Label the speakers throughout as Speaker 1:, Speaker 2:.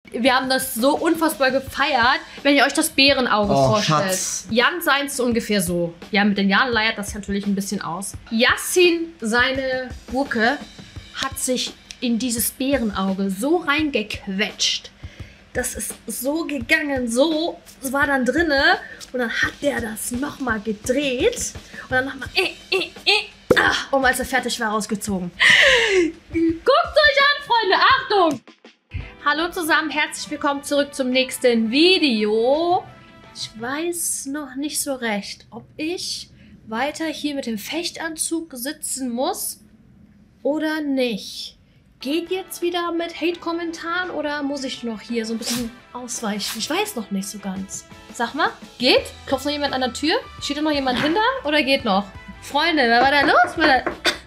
Speaker 1: Wir haben das so unfassbar gefeiert, wenn ihr euch das Bärenauge vorstellt.
Speaker 2: Schatz.
Speaker 1: Jan seins ungefähr so. Ja, mit den Jahren leiert das natürlich ein bisschen aus. Yassin, seine Gurke, hat sich in dieses Bärenauge so reingequetscht. Das ist so gegangen, so, es war dann drinne und dann hat der das nochmal gedreht und dann nochmal und als er fertig war, rausgezogen. Guckt euch an, Freunde, Achtung! Hallo zusammen, herzlich willkommen zurück zum nächsten Video. Ich weiß noch nicht so recht, ob ich weiter hier mit dem Fechtanzug sitzen muss oder nicht. Geht jetzt wieder mit Hate-Kommentaren oder muss ich noch hier so ein bisschen ausweichen? Ich weiß noch nicht so ganz. Sag mal, geht? Klopft noch jemand an der Tür? Steht da noch jemand hinter oder geht noch? Freunde, was war da los?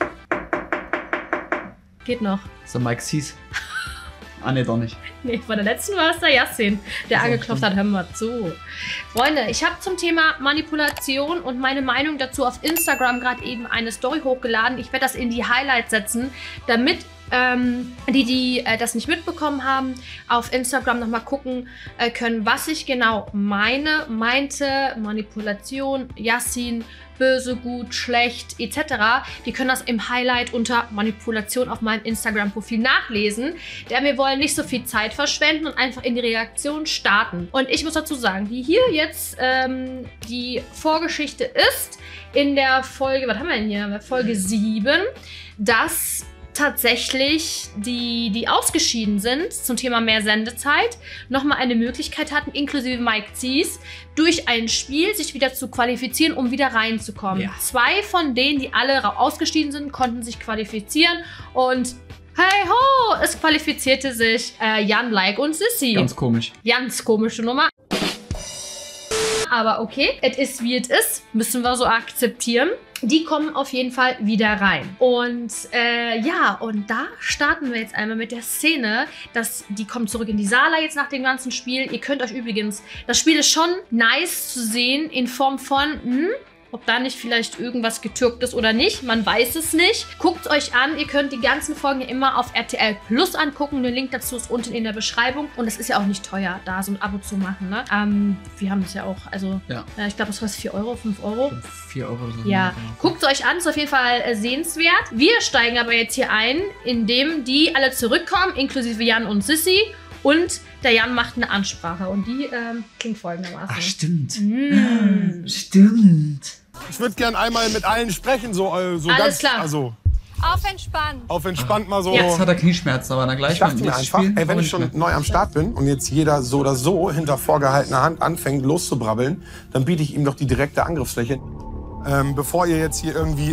Speaker 1: Geht noch.
Speaker 2: So Mike Sees. Ah, ne, doch nicht.
Speaker 1: Nee, bei der letzten war es der Yassin, der angeklopft hat. Hör mal zu. Freunde, ich habe zum Thema Manipulation und meine Meinung dazu auf Instagram gerade eben eine Story hochgeladen. Ich werde das in die Highlights setzen, damit die das nicht mitbekommen haben, auf Instagram nochmal gucken können, was ich genau meinte, Manipulation, Yassin, böse, gut, schlecht, etc. Die können das im Highlight unter Manipulation auf meinem Instagram-Profil nachlesen. Denn wir wollen nicht so viel Zeit verschwenden und einfach in die Reaktion starten. Und ich muss dazu sagen, wie hier jetzt die Vorgeschichte ist, in der Folge, was haben wir denn hier? Folge 7, dass tatsächlich die ausgeschieden sind zum Thema mehr Sendezeit, nochmal eine Möglichkeit hatten, inklusive Mike Sees, durch ein Spiel sich wieder zu qualifizieren, um wieder reinzukommen. Ja. 2 von denen, die alle ausgeschieden sind, konnten sich qualifizieren und hey ho, es qualifizierte sich Jan, Like und Sissy.
Speaker 2: Ganz komisch. Ganz
Speaker 1: komische Nummer. Aber okay, es ist wie es ist, müssen wir so akzeptieren. Die kommen auf jeden Fall wieder rein. Und ja, und da starten wir jetzt einmal mit der Szene, dass die kommen zurück in die Sala jetzt nach dem ganzen Spiel. Ihr könnt euch übrigens, das Spiel ist schon nice zu sehen in Form von, ob da nicht vielleicht irgendwas getürkt ist oder nicht. Man weiß es nicht. Guckt euch an. Ihr könnt die ganzen Folgen immer auf RTL Plus angucken. Der Link dazu ist unten in der Beschreibung. Und es ist ja auch nicht teuer, da so ein Abo zu machen. Ne? Wir haben es ja auch, also ja. Ich glaube, das kostet 4 Euro, 5 Euro.
Speaker 2: 4 Euro oder so.
Speaker 1: Ja, guckt es euch an. Ist auf jeden Fall sehenswert. Wir steigen aber jetzt hier ein, indem die alle zurückkommen, inklusive Jan und Sissy. Und der Jan macht eine Ansprache. Und die klingt folgendermaßen.
Speaker 2: Ach, stimmt. Stimmt.
Speaker 3: Ich würde gern einmal mit allen sprechen, so
Speaker 1: alles
Speaker 3: ganz
Speaker 1: klar.
Speaker 3: Also
Speaker 4: auf entspannt.
Speaker 3: Auf entspannt mal so.
Speaker 1: Ja.
Speaker 2: Jetzt hat er Knieschmerzen, aber dann gleich.
Speaker 3: Ich dachte mir einfach, ey, wenn ich schon neu am Start bin und jetzt jeder so oder so hinter vorgehaltener Hand anfängt loszubrabbeln, dann biete ich ihm doch die direkte Angriffsfläche. Bevor ihr jetzt hier irgendwie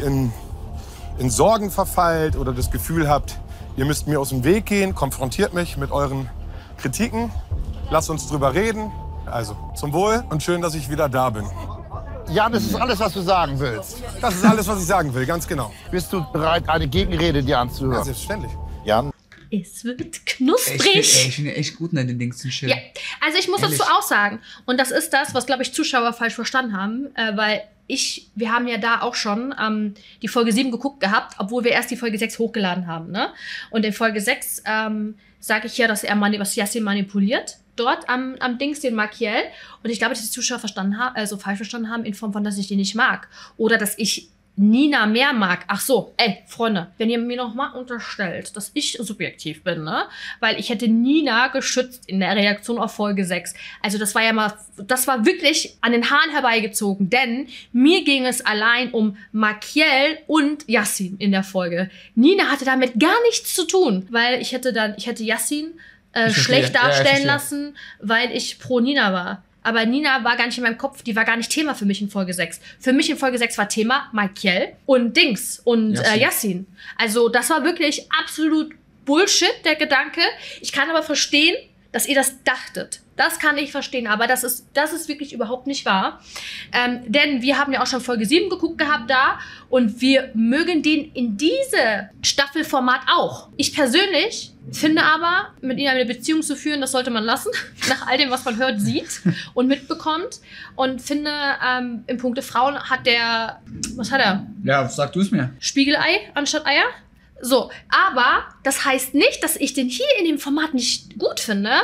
Speaker 3: in Sorgen verfallt oder das Gefühl habt, ihr müsst mir aus dem Weg gehen, konfrontiert mich mit euren Kritiken, lasst uns drüber reden. Also zum Wohl und schön, dass ich wieder da bin.
Speaker 5: Ja, das ist alles, was du sagen willst.
Speaker 3: Das ist alles, was ich sagen will, ganz genau.
Speaker 5: Bist du bereit, eine Gegenrede dir anzuhören?
Speaker 3: Ja, selbstverständlich.
Speaker 5: Jan?
Speaker 1: Es wird knusprig.
Speaker 2: Ich finde echt gut, ne, den Dings zu chillen.
Speaker 1: Ja, also ich muss dazu auch sagen, und das ist das, was, glaube ich, Zuschauer falsch verstanden haben, weil wir haben ja da auch schon die Folge 7 geguckt gehabt, obwohl wir erst die Folge 6 hochgeladen haben, ne? Und in Folge 6 sage ich ja, dass was Yassin manipuliert. Dort am Dings, den Makiel. Und ich glaube, dass die Zuschauer falsch verstanden haben, in Form von, dass ich den nicht mag. Oder dass ich Nina mehr mag. Ach so, ey, Freunde, wenn ihr mir noch mal unterstellt, dass ich subjektiv bin, ne? Weil ich hätte Nina geschützt in der Reaktion auf Folge 6. Also das war wirklich an den Haaren herbeigezogen, denn mir ging es allein um Makiel und Yassin in der Folge. Nina hatte damit gar nichts zu tun, weil ich hätte Yassin schlecht darstellen lassen, weil ich pro Nina war. Aber Nina war gar nicht in meinem Kopf, die war gar nicht Thema für mich in Folge 6. Für mich in Folge 6 war Thema Makiel und Dings und Yassin. Also das war wirklich absolut Bullshit, der Gedanke. Ich kann aber verstehen, dass ihr das dachtet. Das kann ich verstehen, aber das ist wirklich überhaupt nicht wahr. Denn wir haben ja auch schon Folge 7 geguckt gehabt da und wir mögen den in diese Staffelformat auch. Ich persönlich finde aber, mit ihnen eine Beziehung zu führen, das sollte man lassen, nach all dem, was man hört, sieht und mitbekommt. Und finde, in Punkte Frauen hat der, was hat er?
Speaker 2: Ja, sag du es mir.
Speaker 1: Spiegelei anstatt Eier. So, aber das heißt nicht, dass ich den hier in dem Format nicht gut finde,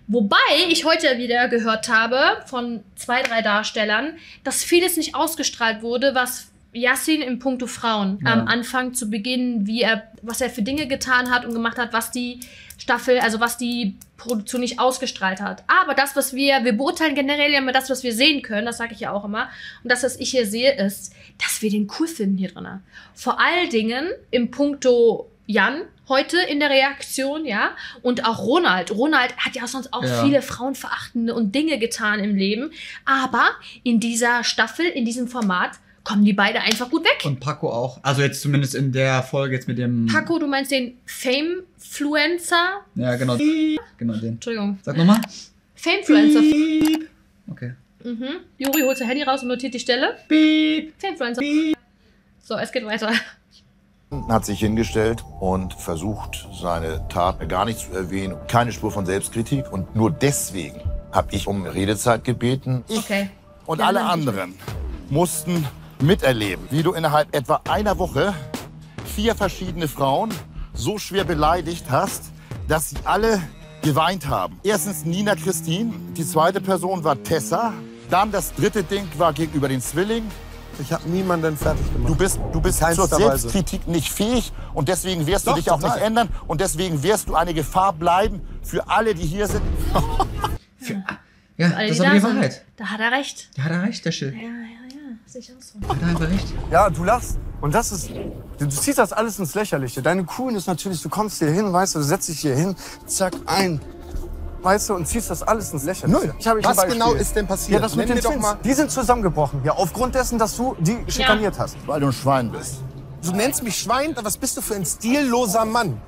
Speaker 1: Wobei ich heute wieder gehört habe von 2, 3 Darstellern, dass vieles nicht ausgestrahlt wurde, was Yassin in puncto Frauen am Anfang zu Beginn, was er für Dinge getan hat und gemacht hat, was die Staffel, also was die Produktion nicht ausgestrahlt hat. Aber das, was wir beurteilen generell ja immer das, was wir sehen können, das sage ich ja auch immer. Und das, was ich hier sehe, ist, dass wir den cool finden hier drin. Vor allen Dingen im puncto Jan heute in der Reaktion, ja, und auch Ronald. Ronald hat ja sonst auch viele frauenverachtende und Dinge getan im Leben. Aber in dieser Staffel, in diesem Format, kommen die beide einfach gut weg.
Speaker 2: Und Paco auch. Also jetzt zumindest in der Folge jetzt mit dem...
Speaker 1: Paco, du meinst den Famefluencer?
Speaker 2: Ja, genau. Genau den.
Speaker 1: Entschuldigung.
Speaker 2: Sag nochmal.
Speaker 1: Famefluencer.
Speaker 2: Okay.
Speaker 1: Juri holt sein Handy raus und notiert die Stelle. Famefluencer. So, es geht weiter.
Speaker 5: Hat sich hingestellt und versucht, seine Tat gar nicht zu erwähnen. Keine Spur von Selbstkritik. Und nur deswegen habe ich um Redezeit gebeten. Ich und alle anderen mussten miterleben, wie du innerhalb etwa einer Woche 4 verschiedene Frauen so schwer beleidigt hast, dass sie alle geweint haben. Erstens Nina Christine, die zweite Person war Tessa, dann das dritte Ding war gegenüber den Zwillingen.
Speaker 3: Ich habe niemanden fertig gemacht.
Speaker 5: Du bist zur Selbstkritik nicht fähig und deswegen wirst du dich auch nicht ändern und deswegen wirst du eine Gefahr bleiben für alle, die hier sind.
Speaker 2: Ja, das ist aber die Wahrheit.
Speaker 1: Da hat er recht.
Speaker 2: Da hat er recht, der Schill.
Speaker 1: Ja, sehe ich auch so.
Speaker 2: Da hat er einfach recht.
Speaker 4: Ja, du lachst. Und das ist, du ziehst das alles ins Lächerliche. Deine Coolness ist natürlich, du kommst hier hin, weißt du, du setzt dich hier hin, zack, weißt du, und ziehst das alles ins Lächerliche.
Speaker 3: Was genau ist denn passiert?
Speaker 4: Ja, das mit den Twins. Die sind zusammengebrochen, ja, aufgrund dessen, dass du die schikaniert hast.
Speaker 5: Weil du ein Schwein bist.
Speaker 3: Du nennst mich Schwein, was bist du für ein stilloser Mann?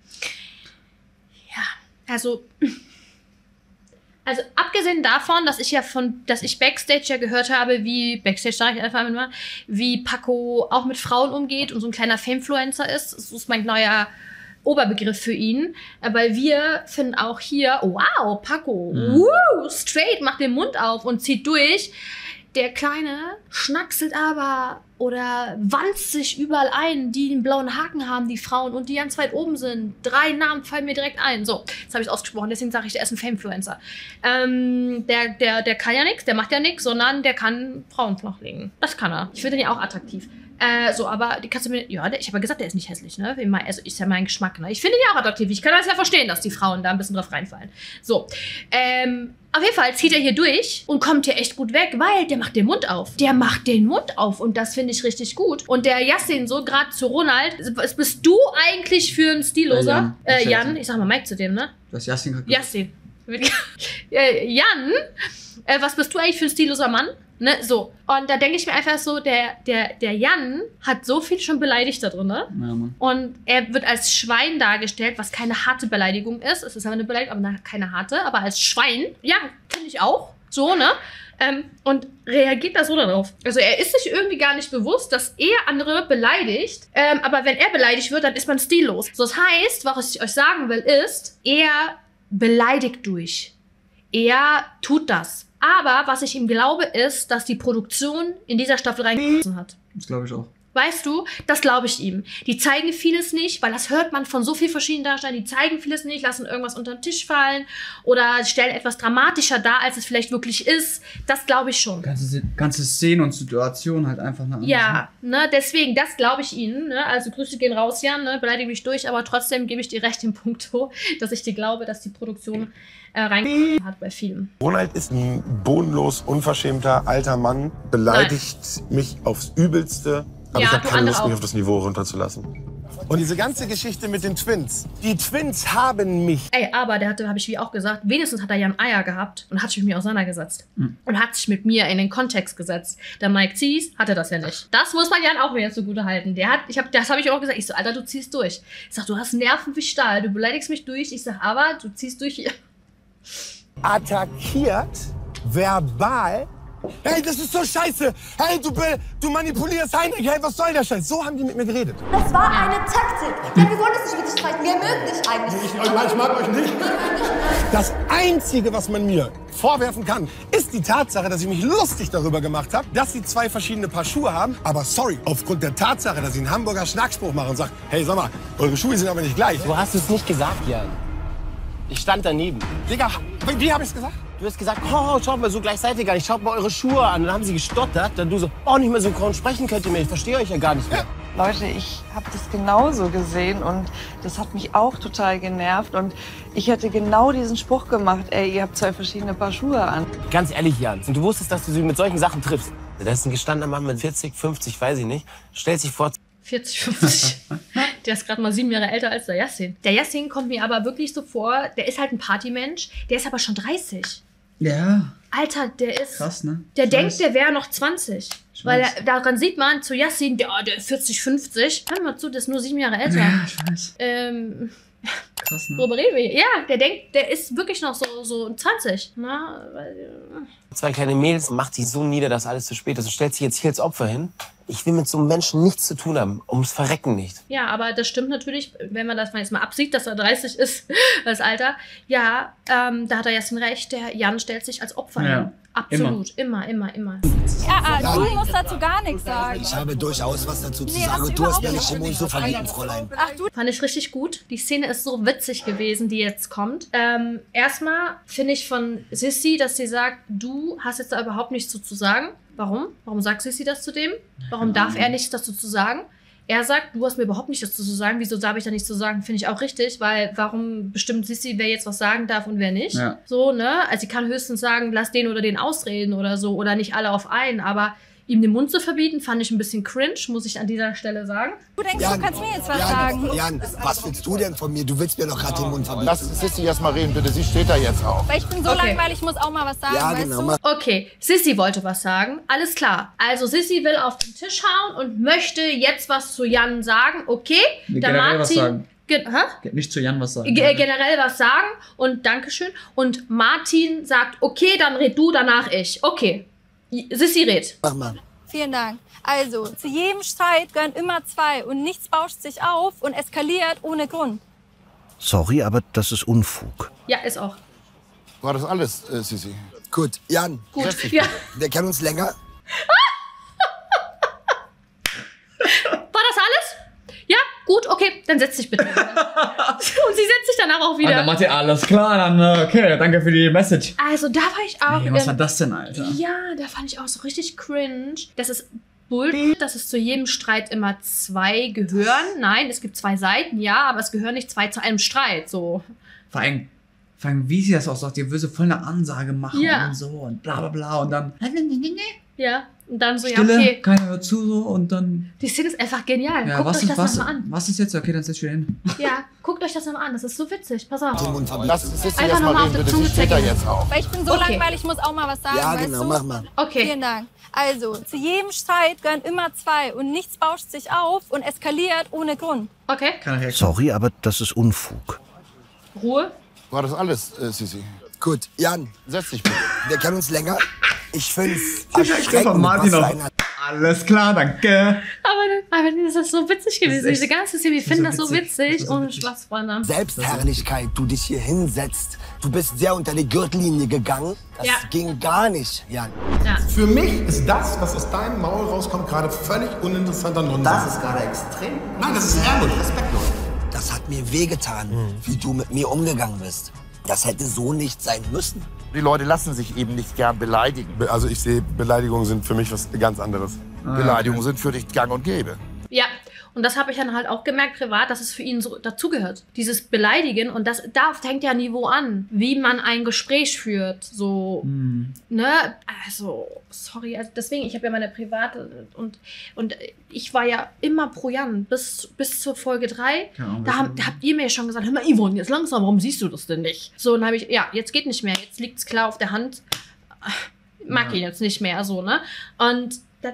Speaker 1: Ja, also abgesehen davon, dass ich Backstage ja gehört habe, wie Paco auch mit Frauen umgeht und so ein kleiner Famefluencer ist. Das ist mein neuer Oberbegriff für ihn. Weil wir finden auch hier, wow, Paco, straight, macht den Mund auf und zieht durch. Der Kleine schnackselt aber oder walzt sich überall ein, die einen blauen Haken haben, die Frauen, und die ganz weit oben sind. 3 Namen fallen mir direkt ein. So, jetzt habe ich es ausgesprochen, deswegen sage ich, der ist ein Famefluencer. Der kann ja nichts, der macht ja nichts, sondern der kann Frauen flachlegen. Das kann er. Ich finde den ja auch attraktiv. Aber die kannst du mir, ja, ich habe ja gesagt, der ist nicht hässlich, ne? Also ist ja mein Geschmack, ne? Ich finde ihn ja auch attraktiv. Ich kann das ja verstehen, dass die Frauen da ein bisschen drauf reinfallen. So, auf jeden Fall zieht er hier durch und kommt hier echt gut weg, weil der macht den Mund auf. Der macht den Mund auf und das finde ich richtig gut. Und der Yassin so, gerade zu Ronald, was bist du eigentlich für ein Stilloser? Jan, ich sag mal Mike zu dem, ne?
Speaker 2: Du hast Yassin gesagt.
Speaker 1: Yassin. Jan, was bist du eigentlich für ein stilloser Mann? Ne, so. Und da denke ich mir einfach so, der Jan hat so viel schon beleidigt da drin, ne? Ja, Mann. Und er wird als Schwein dargestellt, was keine harte Beleidigung ist. Es ist aber eine Beleidigung, aber keine harte. Aber als Schwein, ja, finde ich auch. So, ne? Und reagiert da so darauf. Also er ist sich irgendwie gar nicht bewusst, dass er andere beleidigt. Aber wenn er beleidigt wird, dann ist man stillos. So, das heißt, was ich euch sagen will, ist, er beleidigt durch. Er tut das. Aber was ich ihm glaube, ist, dass die Produktion in dieser Staffel reingeschmissen hat.
Speaker 2: Das glaube ich auch.
Speaker 1: Weißt du, das glaube ich ihm. Die zeigen vieles nicht, weil das hört man von so vielen verschiedenen Darstellern. Die zeigen vieles nicht, lassen irgendwas unter den Tisch fallen oder stellen etwas dramatischer dar, als es vielleicht wirklich ist. Das glaube ich schon.
Speaker 2: Ganze Szenen und Situationen halt einfach eine andere.
Speaker 1: Ja, ne, deswegen, das glaube ich ihnen. Ne? Also Grüße gehen raus, Jan, ne? Beleidige mich durch, aber trotzdem gebe ich dir recht im Punkto, dass ich dir glaube, dass die Produktion reingekommen hat bei vielen.
Speaker 3: Ronald ist ein bodenlos unverschämter alter Mann, beleidigt mich aufs Übelste. Aber ich habe keine Lust, mich auf das Niveau runterzulassen. Und diese ganze Geschichte mit den Twins. Die Twins haben mich.
Speaker 1: Ey, aber habe ich wie auch gesagt, wenigstens hat er ja ein Eier gehabt und hat sich mit mir auseinandergesetzt. Und hat sich mit mir in den Kontext gesetzt. Der Mike Zies hatte das ja nicht. Das muss man Jan auch wieder zugute halten. Das habe ich auch gesagt. Ich so, Alter, du ziehst durch. Ich sag, du hast Nerven wie Stahl. Du beleidigst mich durch. Ich sag, aber du ziehst durch hier.
Speaker 3: Attackiert, verbal. Hey, das ist so scheiße. Hey, du manipulierst Heinrich. Hey, was soll der Scheiß? So haben die mit mir geredet.
Speaker 6: Das war eine Taktik. Denn wir wollen es nicht wirklich streiten. Wir mögen dich eigentlich.
Speaker 3: Ich mag euch nicht. Das Einzige, was man mir vorwerfen kann, ist die Tatsache, dass ich mich lustig darüber gemacht habe, dass sie 2 verschiedene Paar Schuhe haben. Aber sorry, aufgrund der Tatsache, dass ich einen Hamburger Schnackspruch mache und sage, hey, sag mal, eure Schuhe sind aber nicht gleich.
Speaker 7: Du hast es nicht gesagt, Jan. Ich stand daneben.
Speaker 3: Digga, wie hab ich's gesagt?
Speaker 7: Du hast gesagt, oh, schaut mal, so gleich seid ihr gar nicht. Schaut mal eure Schuhe an. Dann haben sie gestottert. Dann du so, oh, nicht mehr synchron sprechen könnt ihr mehr. Ich verstehe euch ja gar nicht mehr.
Speaker 8: Leute, ich habe das genauso gesehen und das hat mich auch total genervt. Und ich hätte genau diesen Spruch gemacht, ey, ihr habt 2 verschiedene Paar Schuhe an.
Speaker 7: Ganz ehrlich, Jan, und du wusstest, dass du sie mit solchen Sachen triffst. Das ist ein gestandener Mann mit 40, 50, weiß ich nicht. Stellt sich vor...
Speaker 1: 40, 50. Der ist gerade mal 7 Jahre älter als der Yassin. Der Yassin kommt mir aber wirklich so vor, der ist halt ein Partymensch, der ist aber schon 30.
Speaker 2: Ja.
Speaker 1: Alter, der ist...
Speaker 2: Krass, ne?
Speaker 1: Der denkt, der wäre noch 20. Weil daran sieht man, zu Yassin, der ist 40, 50. Hör mal zu, der ist nur 7 Jahre älter.
Speaker 2: Ja, ich weiß.
Speaker 1: Krass, ne? Worüber reden wir? Ja, der denkt, der ist wirklich noch so 20. Na,
Speaker 7: 2 kleine Mädels, macht die so nieder, dass alles zu spät ist. Du stellst dich jetzt hier als Opfer hin. Ich will mit so einem Menschen nichts zu tun haben. Ums Verrecken nicht. Ja, aber das stimmt natürlich, wenn man das jetzt mal absieht, dass er 30 ist, das Alter. Ja, da hat er Yassin recht. Der Jan stellt sich als Opfer hin. Absolut. Immer.
Speaker 9: Ja, du musst dazu gar nichts sagen.
Speaker 10: Ich habe durchaus was dazu zu sagen. Du hast mir nicht immer so verliebt, Fräulein.
Speaker 1: Ach, du? Fand ich richtig gut. Die Szene ist so witzig gewesen, die jetzt kommt. Erstmal finde ich von Sissi, dass sie sagt, du hast jetzt da überhaupt nichts zu sagen. Warum? Warum sagt Sissi das zu dem? Warum darf er nichts dazu zu sagen? Er sagt, du hast mir überhaupt nichts dazu zu sagen. Wieso darf ich da nichts zu sagen? Finde ich auch richtig, weil warum bestimmt Sissi, wer jetzt was sagen darf und wer nicht? Ja. So, ne? Also sie kann höchstens sagen, lass den oder den ausreden oder so oder nicht alle auf einen, aber ihm den Mund zu verbieten, fand ich ein bisschen cringe, muss ich an dieser Stelle sagen.
Speaker 9: Du denkst, du kannst mir jetzt was sagen.
Speaker 10: Jan, was willst du denn von mir? Du willst mir doch gerade den Mund verbieten.
Speaker 5: Lass Sissi erst mal reden, bitte. Sie steht da jetzt auch.
Speaker 9: Weil ich bin so langweilig, ich muss auch mal was sagen,
Speaker 10: ja,
Speaker 9: weißt
Speaker 10: genau,
Speaker 9: du?
Speaker 1: Okay, Sissi wollte was sagen. Alles klar. Also Sissi will auf den Tisch hauen und möchte jetzt was zu Jan sagen. Okay, der
Speaker 2: generell
Speaker 1: Martin...
Speaker 2: was sagen.
Speaker 1: Hä?
Speaker 2: Nicht zu Jan was sagen.
Speaker 1: Generell was sagen und Dankeschön. Und Martin sagt, okay, dann red du, danach ich. Okay, Sissi red.
Speaker 10: Mach mal.
Speaker 9: Vielen Dank. Also, zu jedem Streit gehören immer 2 und nichts bauscht sich auf und eskaliert ohne Grund.
Speaker 10: Sorry, aber das ist Unfug.
Speaker 1: Ja, ist auch.
Speaker 5: War das alles, Sissi?
Speaker 10: Gut, Jan.
Speaker 1: Gut, ja.
Speaker 10: Wir kennen uns länger.
Speaker 1: War das alles? Ja, gut, okay, dann setz dich bitte. Und sie setzt sich danach auch wieder.
Speaker 2: Und dann macht ihr alles klar, dann okay, danke für die Message.
Speaker 1: Also da war ich auch...
Speaker 2: Hey, was war das denn, Alter?
Speaker 1: Ja, da fand ich auch so richtig cringe. Das ist Bullshit, dass es zu jedem Streit immer 2 gehören. Nein, es gibt 2 Seiten, ja, aber es gehören nicht 2 zu einem Streit, so.
Speaker 2: Vor allem, wie sie das auch sagt, ihr würde so voll eine Ansage machen und so und bla bla bla und dann...
Speaker 1: Ja, und dann so,
Speaker 2: Stille,
Speaker 1: ja, okay.
Speaker 2: keiner hört zu so und dann...
Speaker 1: Die Szene ist einfach genial.
Speaker 2: Ja,
Speaker 1: guckt euch das nochmal an.
Speaker 2: Was ist jetzt? Okay, dann setz ich wieder hin.
Speaker 1: Ja, guckt euch das nochmal an. Das ist so witzig. Pass auf.
Speaker 5: Lass Sissi
Speaker 1: Einfach
Speaker 5: erst mal
Speaker 1: nochmal
Speaker 5: reden,
Speaker 1: auf
Speaker 5: bitte.
Speaker 1: die
Speaker 5: Sie
Speaker 1: Zunge
Speaker 5: steht da
Speaker 1: zergehen.
Speaker 5: jetzt auch.
Speaker 9: Weil ich bin so langweilig, ich muss auch mal was sagen,
Speaker 10: Ja,
Speaker 9: weißt
Speaker 10: genau,
Speaker 9: du?
Speaker 10: mach mal.
Speaker 1: Okay.
Speaker 9: Vielen Dank. Also, zu jedem Streit gehören immer 2 und nichts bauscht sich auf und eskaliert ohne Grund.
Speaker 1: Okay.
Speaker 10: Sorry, aber das ist Unfug.
Speaker 1: Ruhe.
Speaker 5: War das alles, Sissi?
Speaker 10: Gut, Jan.
Speaker 5: Setz dich bitte.
Speaker 10: Wir kennen uns länger. Ich find's
Speaker 2: Von Martin noch. Alles klar, danke.
Speaker 1: Aber das ist so witzig gewesen. Diese ganze Szene, wir finden das so witzig. Ohne Spaß, Freunde.
Speaker 10: Selbstherrlichkeit, du dich hier hinsetzt. Du bist sehr unter die Gürtellinie gegangen. Das ging gar nicht, Jan.
Speaker 1: Ja.
Speaker 3: Für mich ist das, was aus deinem Maul rauskommt, gerade völlig uninteressanter Nonsens.
Speaker 10: Das ist gerade extrem.
Speaker 3: Nein, das ist ehrlich, respektlos.
Speaker 10: Das hat mir wehgetan, wie du mit mir umgegangen bist. Das hätte so nicht sein müssen.
Speaker 5: Die Leute lassen sich eben nicht gern beleidigen.
Speaker 3: Also ich sehe, Beleidigungen sind für mich was ganz anderes.
Speaker 5: Beleidigungen sind für dich gang und gäbe.
Speaker 1: Ja, und das habe ich dann halt auch gemerkt privat, dass es für ihn so dazugehört. Dieses Beleidigen und das, da fängt ja Niveau an, wie man ein Gespräch führt, so, ne, also, sorry, also deswegen, ich habe ja meine private und ich war ja immer pro Jan bis zur Folge 3, da habt ihr mir schon gesagt, hör mal Yvonne, jetzt langsam, warum siehst du das denn nicht? So, und dann habe ich, ja, jetzt geht nicht mehr, jetzt liegt's klar auf der Hand, mag ihn jetzt nicht mehr, so, ne, und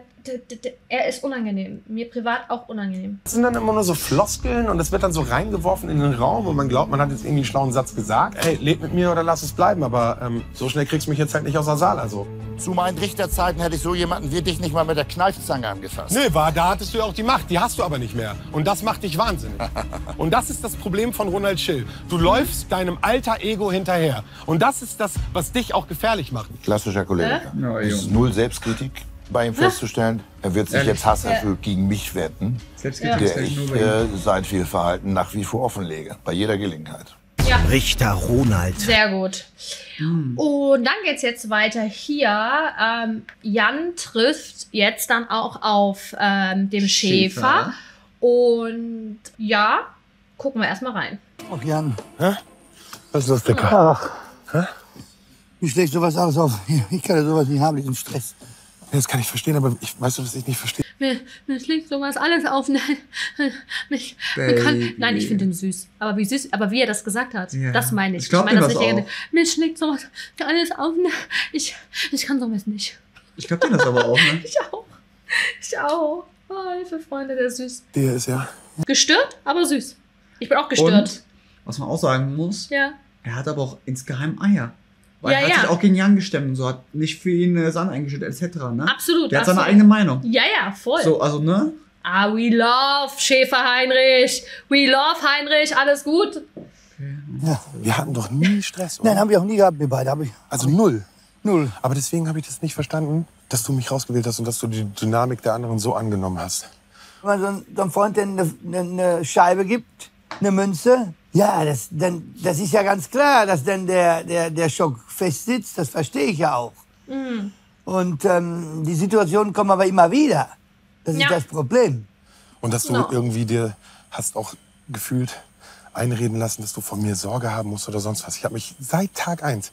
Speaker 1: er ist unangenehm. Mir privat auch unangenehm.
Speaker 3: Das sind dann immer nur so Floskeln und das wird dann so reingeworfen in den Raum und man glaubt, man hat jetzt irgendwie einen schlauen Satz gesagt. Ey, leb mit mir oder lass es bleiben, aber so schnell kriegst du mich jetzt halt nicht aus der Saal, also.
Speaker 5: Zu meinen Richterzeiten hätte ich so jemanden wie dich nicht mal mit der Kneifzange angefasst.
Speaker 3: Nö, da hattest du ja auch die Macht, die hast du aber nicht mehr. Und das macht dich wahnsinnig. Und das ist das Problem von Ronald Schill. Du läufst deinem Alter-Ego hinterher. Und das ist das, was dich auch gefährlich macht.
Speaker 5: Klassischer Kollege. Es ist null Selbstkritik bei ihm festzustellen. Er wird sich jetzt hasserfüllt gegen mich wenden, der ich sein Fehlverhalten nach wie vor offenlege, bei jeder Gelegenheit.
Speaker 1: Ja, Ja.
Speaker 11: Richter Ronald.
Speaker 1: Sehr gut. Und dann geht's jetzt weiter hier. Jan trifft jetzt dann auch auf dem Schäfer. Und ja, gucken wir erstmal rein.
Speaker 10: Ach, Jan.
Speaker 3: Hä? Was ist das, Dicker?
Speaker 10: Ach. Hä? Wie schlägt sowas alles auf? Ich kann ja sowas nicht haben, diesen Stress.
Speaker 3: Das kann ich verstehen, aber weißt du, was ich nicht verstehe?
Speaker 1: Mir schlägt sowas alles auf. Nein, ich finde ihn süß. Aber wie süß, aber wie er das gesagt hat, das meine ich.
Speaker 2: Ich meine das nicht.
Speaker 1: Mir schlägt sowas alles auf. Ich kann sowas nicht.
Speaker 2: Ich glaube dir das aber auch, ne?
Speaker 1: Ich auch. Oh, Hilfe, Freunde, der ist süß.
Speaker 3: Der ist ja...
Speaker 1: Gestört, aber süß. Ich bin auch gestört.
Speaker 2: Und, was man auch sagen muss,
Speaker 1: er
Speaker 2: hat aber auch insgeheim Eier. Weil er hat sich auch gegen Jan gestemmt und so, hat nicht für ihn Sand eingeschüttet, etc. Ne?
Speaker 1: Absolut.
Speaker 2: Der hat seine eigene Meinung.
Speaker 1: Ja, voll.
Speaker 2: So, also, ne?
Speaker 1: We love Schäfer Heinrich. We love Heinrich, alles gut.
Speaker 3: Okay. Ja. Wir hatten doch nie Stress, oder?
Speaker 10: Nein, haben wir auch nie gehabt, wir beide.
Speaker 3: Also null?
Speaker 10: Null.
Speaker 3: Aber deswegen habe ich das nicht verstanden, dass du mich rausgewählt hast und dass du die Dynamik der anderen so angenommen hast.
Speaker 10: Wenn man so einem Freund eine Scheibe gibt, eine Münze, ja, das ist ja ganz klar, dass dann der Schock fest sitzt. Das verstehe ich ja auch. Mhm. Und die Situationen kommen aber immer wieder. Das ist das Problem.
Speaker 3: Und dass du irgendwie dir hast auch gefühlt einreden lassen, dass du von mir Sorge haben musst oder sonst was. Ich habe mich seit Tag 1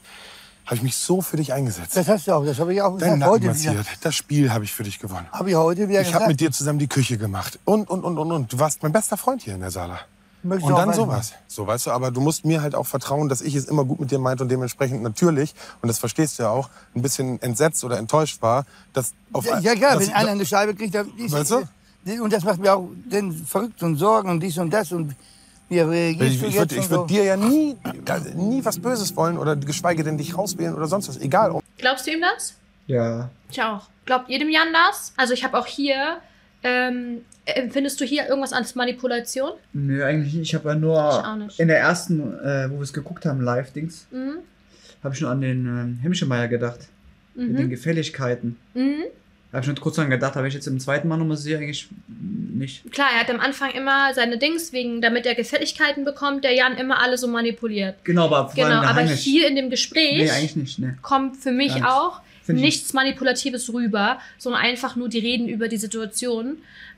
Speaker 3: so für dich eingesetzt.
Speaker 10: Das hast du auch, das habe ich auch gesagt.
Speaker 3: Dein Nacken massiert. Das Spiel habe ich für dich gewonnen.
Speaker 10: Habe ich heute wieder gesagt.
Speaker 3: Ich habe mit dir zusammen die Küche gemacht. Und. Du warst mein bester Freund hier in der Sala. Und dann sowas. So, weißt du, aber du musst mir halt auch vertrauen, dass ich es immer gut mit dir meinte und dementsprechend natürlich, und das verstehst du ja auch, ein bisschen entsetzt oder enttäuscht war, dass auf
Speaker 10: ja, klar, wenn einer eine Scheibe kriegt, dann
Speaker 3: weißt du?
Speaker 10: Und das macht mir auch dann verrückt und Sorgen und dies und das und wie reagierst du jetzt?
Speaker 3: Ich würde dir ja nie was Böses wollen oder geschweige denn dich rauswählen oder sonst was, egal.
Speaker 1: Glaubst du ihm das?
Speaker 2: Ja.
Speaker 1: Ich auch. Glaubt ihr dem Jan das? Also ich habe auch hier, empfindest du hier irgendwas als Manipulation?
Speaker 2: Nö, eigentlich nicht. Ich habe ja nur in der ersten, wo wir es geguckt haben, Live-Dings, habe ich nur an den Hemschemeyer gedacht. Mit den Gefälligkeiten. Da habe ich schon kurz dran gedacht, aber ich jetzt im zweiten Mal nochmal sehe, eigentlich nicht.
Speaker 1: Klar, er hat am Anfang immer seine Dings, damit er Gefälligkeiten bekommt, der Jan immer alle so manipuliert.
Speaker 2: Genau, aber
Speaker 1: hier in dem Gespräch
Speaker 2: eigentlich nicht, ne.
Speaker 1: Kommt für mich auch nichts Manipulatives rüber, sondern einfach nur die Reden über die Situation.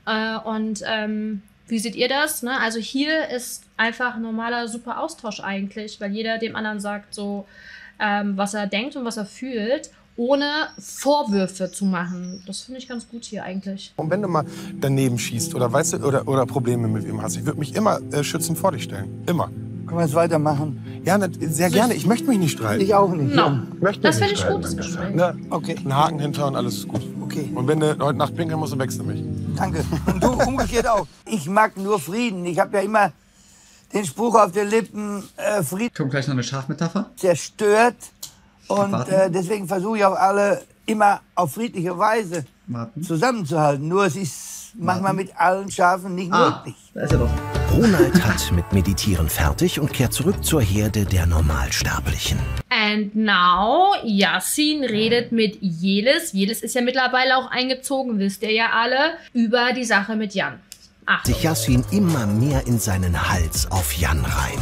Speaker 1: Wie seht ihr das? Ne? Also hier ist einfach ein normaler, super Austausch eigentlich, weil jeder dem anderen sagt, so, was er denkt und was er fühlt, ohne Vorwürfe zu machen. Das finde ich ganz gut hier eigentlich.
Speaker 3: Und wenn du mal daneben schießt oder weißt du, oder Probleme mit ihm hast, ich würde mich immer schützend vor dich stellen. Immer.
Speaker 10: Können wir jetzt weitermachen?
Speaker 3: Ja, sehr gerne. Ich möchte mich nicht streiten.
Speaker 10: Ich auch nicht.
Speaker 1: No. Das finde ich gut, das Gespräch.
Speaker 3: Ne? Okay. Ein Haken hinter und alles ist gut.
Speaker 10: Okay.
Speaker 3: Und wenn du heute Nacht pinkeln musst, dann wächst du mich.
Speaker 10: Danke. Und du umgekehrt auch. Ich mag nur Frieden. Ich habe ja immer den Spruch auf den Lippen, Frieden.
Speaker 2: Kommt gleich noch eine Schafmetapher.
Speaker 10: Zerstört. Und deswegen versuche ich auch alle immer auf friedliche Weise zusammenzuhalten. Nur es ist manchmal mit allen Schafen nicht möglich.
Speaker 2: Da ist er doch.
Speaker 11: Ronald hat mit Meditieren fertig und kehrt zurück zur Herde der Normalsterblichen.
Speaker 1: And now, Yassin redet mit Jelis. Jelis ist ja mittlerweile auch eingezogen, wisst ihr ja alle, über die Sache mit Jan.
Speaker 11: Sich Yassin immer mehr in seinen Hals auf Jan rein.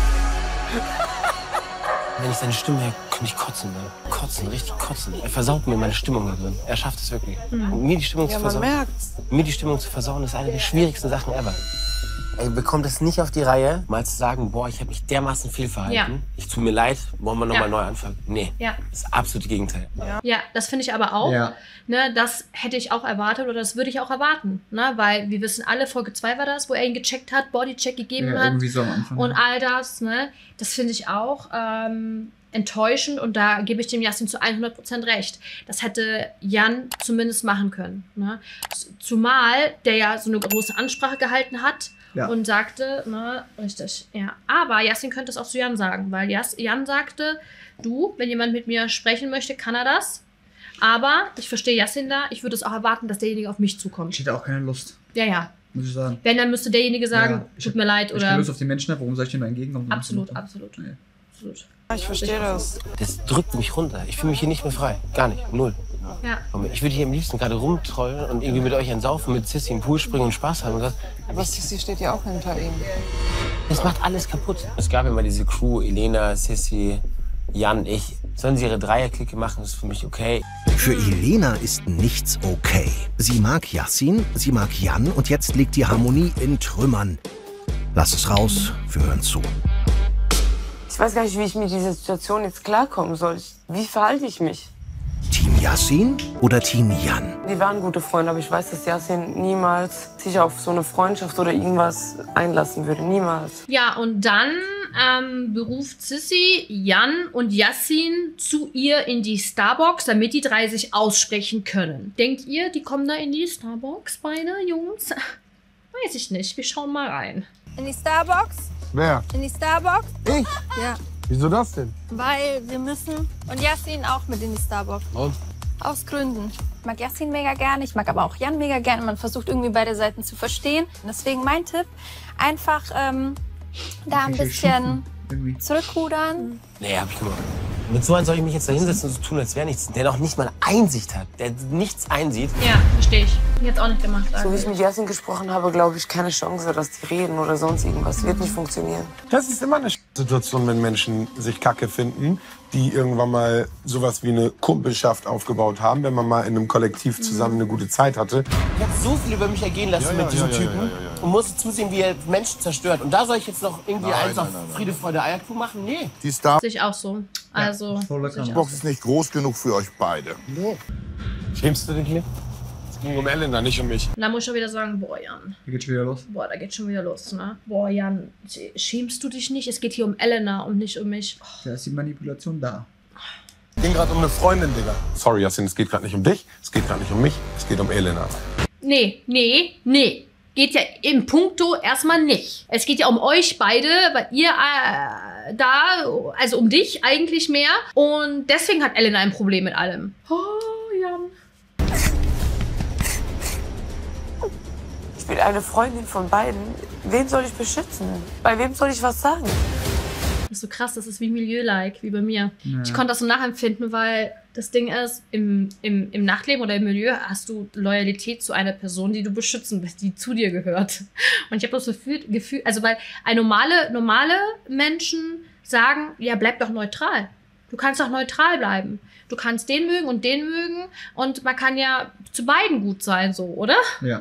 Speaker 7: Wenn ich seine Stimme höre, könnte ich kotzen. Ne? Kotzen, richtig kotzen. Er versaut mir meine Stimmung da drin. Er schafft es wirklich. Und mir die Stimmung zu versauen. Mir die Stimmung zu versauen ist eine der schwierigsten Sachen ever. Er bekommt es nicht auf die Reihe, mal zu sagen, boah, ich habe mich dermaßen viel verhalten. Ja. Ich tut mir leid, wollen wir nochmal neu anfangen? Nee, das ist das absolute Gegenteil.
Speaker 1: Ja, das finde ich aber auch. Ja. Ne, das hätte ich auch erwartet oder das würde ich auch erwarten. Ne? Weil wir wissen alle, Folge 2 war das, wo er ihn gecheckt hat, Bodycheck gegeben hat
Speaker 2: so am Anfang,
Speaker 1: und all das. Ne? Das finde ich auch enttäuschend und da gebe ich dem Yassin zu 100% recht. Das hätte Jan zumindest machen können. Ne? Zumal der ja so eine große Ansprache gehalten hat. Ja. Und sagte, ne, richtig, ja. Aber Yassin könnte es auch zu Jan sagen, weil Jan sagte, du, wenn jemand mit mir sprechen möchte, kann er das. Aber ich verstehe Yassin da, ich würde es auch erwarten, dass derjenige auf mich zukommt.
Speaker 2: Ich hätte auch keine Lust.
Speaker 1: Ja.
Speaker 2: Muss ich sagen.
Speaker 1: Wenn, dann müsste derjenige sagen, tut mir leid.
Speaker 2: Ich habe Lust auf die Menschen, warum soll ich dir nur entgegenkommen?
Speaker 1: Absolut.
Speaker 2: Nee.
Speaker 8: Ich verstehe das.
Speaker 7: Das drückt mich runter. Ich fühle mich hier nicht mehr frei. Gar nicht. Null.
Speaker 1: Ja.
Speaker 7: Ich würde hier am liebsten gerade rumtrollen und irgendwie mit euch entsaufen, mit Sissi im Pool springen und Spaß haben.
Speaker 8: Aber Sissi steht ja auch hinter ihm.
Speaker 7: Das macht alles kaputt. Es gab immer diese Crew, Elena, Sissy, Jan, ich. Sollen sie ihre Dreierklicke machen, ist für mich okay.
Speaker 11: Für Elena ist nichts okay. Sie mag Yassin, sie mag Jan und jetzt liegt die Harmonie in Trümmern. Lass es raus, wir hören zu.
Speaker 8: Ich weiß gar nicht, wie ich mit dieser Situation jetzt klarkommen soll. Wie verhalte ich mich?
Speaker 11: Team Yassin oder Team Jan?
Speaker 8: Die waren gute Freunde, aber ich weiß, dass Yassin niemals sich auf so eine Freundschaft oder irgendwas einlassen würde. Niemals.
Speaker 1: Ja, und dann beruft Sissy Jan und Yassin zu ihr in die Starbucks, damit die drei sich aussprechen können. Denkt ihr, die kommen da in die Starbucks, beide Jungs? Weiß ich nicht. Wir schauen mal rein.
Speaker 9: In die Starbucks?
Speaker 4: Wer?
Speaker 9: In die Starbucks?
Speaker 4: Ich?
Speaker 9: Ja.
Speaker 4: Wieso das denn?
Speaker 9: Weil wir müssen. Und Yassin auch mit in die Starbucks.
Speaker 4: Und?
Speaker 9: Aus Gründen. Ich mag Yassin mega gerne, ich mag aber auch Jan mega gerne. Man versucht irgendwie beide Seiten zu verstehen. Und deswegen mein Tipp, einfach da ein bisschen zurückrudern.
Speaker 7: Nee, hab ich gemacht. Mit so einem soll ich mich jetzt da hinsetzen und so tun, als wäre nichts. Der noch nicht mal Einsicht hat, der nichts einsieht.
Speaker 1: Ja, verstehe ich. Ich jetzt auch nicht gemacht.
Speaker 8: So wie ich mit Yassin gesprochen habe, glaube ich, keine Chance, dass die reden oder sonst irgendwas. Wird nicht funktionieren.
Speaker 3: Das ist immer eine Situation, wenn Menschen sich Kacke finden, die irgendwann mal sowas wie eine Kumpelschaft aufgebaut haben, wenn man mal in einem Kollektiv zusammen eine gute Zeit hatte.
Speaker 7: Ich habe so viel über mich ergehen lassen mit diesem Typen und musste zusehen, wie er Menschen zerstört. Und da soll ich jetzt noch irgendwie eins auf Friede, Freude, Eierkuh machen? Nee.
Speaker 5: Die Star
Speaker 1: Sehe ich auch so. Also,
Speaker 5: die Box ist nicht groß genug für euch beide.
Speaker 3: Nee. Schämst du dich hier? Es ging um Elena, nicht um mich.
Speaker 1: Und da muss ich schon wieder sagen, boah, Jan.
Speaker 2: Da geht schon wieder los.
Speaker 1: Boah, da geht schon wieder los, ne? Boah, Jan, schämst du dich nicht? Es geht hier um Elena und nicht um mich. Oh.
Speaker 2: Da ist die Manipulation da.
Speaker 3: Es ging gerade um eine Freundin, Digga. Sorry, Yassin, es geht gerade nicht um dich, es geht gerade nicht um mich, es geht um Elena.
Speaker 1: Nee. Geht ja im Punkto erstmal nicht. Es geht ja um euch beide, weil ihr also um dich eigentlich mehr. Und deswegen hat Elena ein Problem mit allem. Oh, Jan.
Speaker 8: Ich bin eine Freundin von beiden. Wen soll ich beschützen? Bei wem soll ich was sagen?
Speaker 1: Das ist so krass, das ist wie Milieu-like, wie bei mir.
Speaker 2: Ja.
Speaker 1: Ich konnte das so nachempfinden, weil das Ding ist, im Nachtleben oder im Milieu hast du Loyalität zu einer Person, die du beschützen willst, die zu dir gehört. Und ich habe das Gefühl, also weil normale Menschen sagen, ja, bleib doch neutral. Du kannst doch neutral bleiben. Du kannst den mögen und man kann ja zu beiden gut sein, so, oder?
Speaker 2: Ja.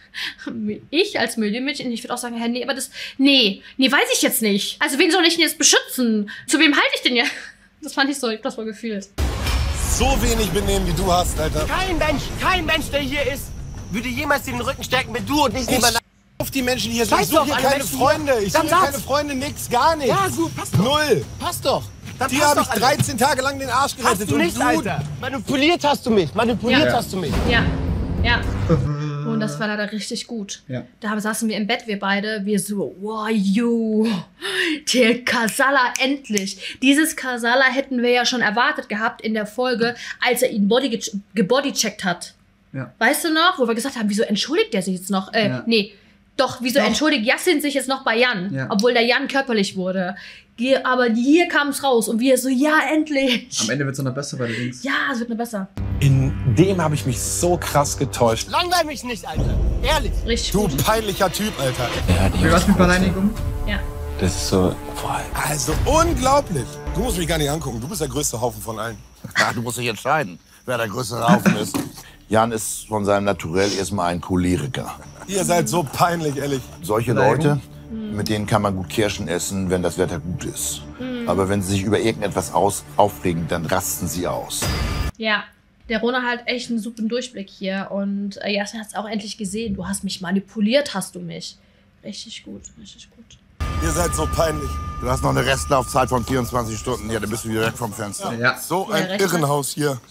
Speaker 1: Ich als Milieumädchen, ich würde auch sagen, nee, aber nee, weiß ich jetzt nicht. Also wen soll ich denn jetzt beschützen? Zu wem halte ich denn jetzt? Das fand ich so, das war gefühlt.
Speaker 3: So wenig Benehmen, wie du hast, Alter.
Speaker 7: Kein Mensch, der hier ist, würde jemals den Rücken stärken, wenn du und nicht niemand.
Speaker 3: Auf die Menschen hier sind.
Speaker 7: Scheiß
Speaker 3: Ich suche
Speaker 7: doch,
Speaker 3: hier keine Freunde. Ich suche keine Freunde, nix, gar nichts.
Speaker 7: Ja, gut, passt doch.
Speaker 3: Null.
Speaker 7: Passt doch. Dann
Speaker 3: Die habe ich 13 Tage lang den Arsch gerettet.
Speaker 7: Hast du nicht, Alter. Manipuliert hast du mich. Ja. Und das war leider richtig gut.
Speaker 2: Ja.
Speaker 1: Da saßen wir im Bett, wir beide. Wir so, wow, yo, der Kasala endlich. Dieses Kasala hätten wir ja schon erwartet gehabt in der Folge, als er ihn gebodycheckt hat.
Speaker 2: Ja.
Speaker 1: Weißt du noch? Wo wir gesagt haben, wieso entschuldigt der sich jetzt noch?
Speaker 2: Ja.
Speaker 1: Nee. Doch, wieso entschuldigt Yassin sich jetzt noch bei Jan?
Speaker 2: Ja.
Speaker 1: Obwohl der Jan körperlich wurde. Aber hier kam es raus und wir so, ja, endlich.
Speaker 2: Am Ende wird es noch besser bei den Dings.
Speaker 1: Ja, es wird noch besser.
Speaker 3: In dem habe ich mich so krass getäuscht.
Speaker 7: Langweil mich nicht, Alter. Ehrlich.
Speaker 1: Richtig
Speaker 3: Du
Speaker 1: gut.
Speaker 3: peinlicher Typ, Alter.
Speaker 2: Wie war's mit Bereinigung?
Speaker 1: Ja.
Speaker 7: Das ist so voll.
Speaker 3: Also unglaublich. Du musst mich gar nicht angucken. Du bist der größte Haufen von allen.
Speaker 5: Ja, du musst dich entscheiden, wer der größere Haufen ist. Jan ist von seinem Naturell erstmal ein Choleriker.
Speaker 3: Ihr seid so peinlich, ehrlich.
Speaker 5: Solche Leute, mit denen kann man gut Kirschen essen, wenn das Wetter gut ist. Aber wenn sie sich über irgendetwas aufregen, dann rasten sie aus.
Speaker 1: Ja, der Rona hat echt einen super Durchblick hier. Und Yassin hat es auch endlich gesehen. Du hast mich manipuliert, hast du mich. Richtig gut, richtig gut.
Speaker 3: Ihr seid so peinlich.
Speaker 5: Du hast noch eine Restlaufzeit von 24 Stunden. Ja, dann bist du wieder weg vom Fenster.
Speaker 2: Ja.
Speaker 3: So
Speaker 1: Ja,
Speaker 3: ein
Speaker 1: recht
Speaker 3: Irrenhaus hier.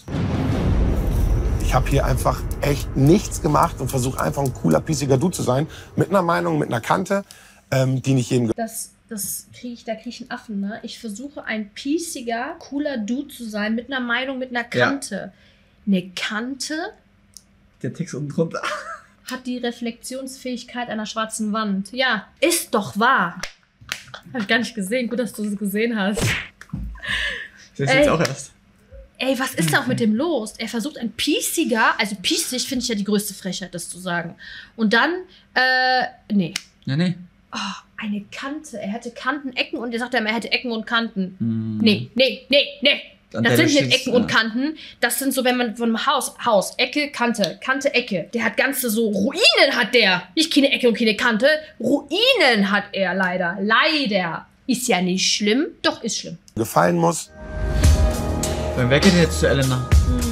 Speaker 3: Ich habe hier einfach echt nichts gemacht und versuche einfach ein cooler, piesiger Dude zu sein. Mit einer Meinung, mit einer Kante, die nicht jedem
Speaker 1: Da kriege ich einen Affen, ne? Ich versuche ein piesiger, cooler Dude zu sein, mit einer Meinung, mit einer Kante. Eine Kante
Speaker 2: Der Text unten drunter.
Speaker 1: hat die Reflexionsfähigkeit einer schwarzen Wand. Ja, ist doch wahr. Hab ich gar nicht gesehen. Gut, dass du es gesehen hast.
Speaker 2: Das ist jetzt auch erst.
Speaker 1: Ey, was ist da auch mit dem los? Er versucht ein piesiger, also piesig finde ich ja die größte Frechheit, das zu sagen. Und dann, nee.
Speaker 2: Ja, nee.
Speaker 1: Oh, eine Kante. Er hätte Kanten, Ecken und er sagt er hätte Ecken und Kanten. Nee. Das sind nicht Ecken und Kanten. Das sind so, wenn man von einem Haus, Ecke, Kante, Kante, Ecke. Der hat ganze so Ruinen hat der. Nicht keine Ecke und keine Kante. Ruinen hat er leider. Leider. Ist ja nicht schlimm. Doch, ist schlimm.
Speaker 3: Gefallen muss.
Speaker 2: Dann wer geht denn jetzt zu Elena?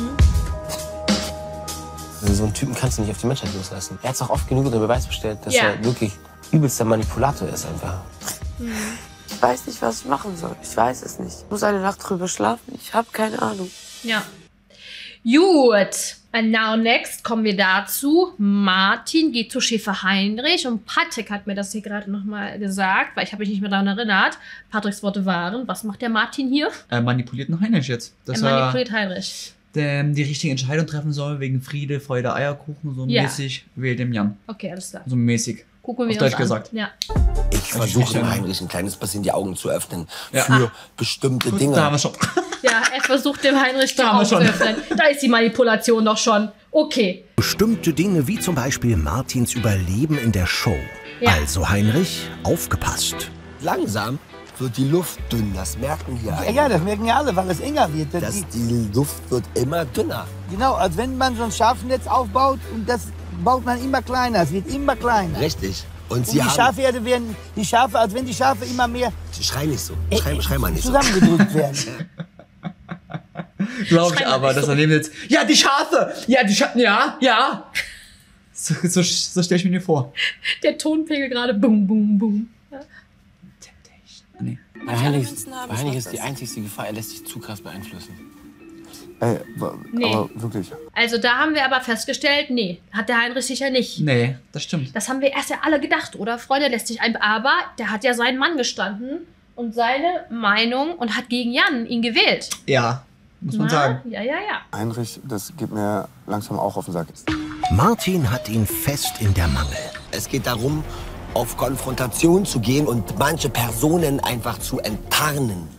Speaker 7: So einen Typen kannst du nicht auf die Menschheit loslassen. Er hat es auch oft genug unter Beweis bestellt, dass er wirklich übelster Manipulator ist einfach.
Speaker 8: Ich weiß nicht, was ich machen soll. Ich weiß es nicht. Ich muss eine Nacht drüber schlafen. Ich habe keine Ahnung.
Speaker 1: Ja. Gut. And now next kommen wir dazu. Martin geht zu Schäfer Heinrich und Patrick hat mir das hier gerade nochmal gesagt, weil ich habe mich nicht mehr daran erinnert. Patricks Worte waren, was macht der Martin hier?
Speaker 2: Er manipuliert einen Heinrich jetzt.
Speaker 1: Er manipuliert Heinrich.
Speaker 2: Der die richtige Entscheidung treffen soll, wegen Friede, Freude, Eierkuchen, so mäßig, wählt dem Jan.
Speaker 1: Okay, alles klar.
Speaker 2: So mäßig.
Speaker 1: Gucken wir
Speaker 2: uns an.
Speaker 1: Gesagt. Ja.
Speaker 12: Ich versuche dem Heinrich ein kleines bisschen die Augen zu öffnen für bestimmte Dinge.
Speaker 2: Da haben wir schon.
Speaker 1: Ja, er versucht dem Heinrich die Augen zu öffnen. Da ist die Manipulation doch schon. Okay.
Speaker 11: Bestimmte Dinge wie zum Beispiel Martins Überleben in der Show. Ja. Also Heinrich, aufgepasst.
Speaker 12: Langsam wird die Luft dünn, das merken wir alle.
Speaker 10: Ja, das merken ja alle, weil es enger wird.
Speaker 12: Die Luft wird immer dünner.
Speaker 10: Genau, als wenn man so ein Schafnetz aufbaut und das baut man immer kleiner, es wird immer kleiner.
Speaker 12: Richtig. Und
Speaker 10: die Schafherde werden, als wenn die Schafe immer mehr...
Speaker 12: Schrei nicht so, schrei mal nicht so.
Speaker 10: ...zusammengedrückt werden.
Speaker 2: Glaube ich aber, dass er neben jetzt... Ja, die Schafe! Ja, die Schafe, ja. So stelle ich mir den vor.
Speaker 1: Der Tonpegel gerade, bum, bum, bum. Ja.
Speaker 7: Nee. Bei Heinrich ist die einzigste Gefahr, er lässt sich zu krass beeinflussen.
Speaker 4: Ey, aber wirklich.
Speaker 1: Also da haben wir aber festgestellt, nee, hat der Heinrich sicher nicht.
Speaker 2: Nee, das stimmt.
Speaker 1: Das haben wir erst ja alle gedacht, oder? Freunde, lässt sich ein... Aber der hat ja seinen Mann gestanden und seine Meinung und hat gegen Jan ihn gewählt.
Speaker 2: Ja, muss man sagen.
Speaker 1: Ja.
Speaker 4: Heinrich, das geht mir langsam auch auf den Sack.
Speaker 11: Martin hat ihn fest in der Mangel.
Speaker 12: Es geht darum, auf Konfrontation zu gehen und manche Personen einfach zu enttarnen.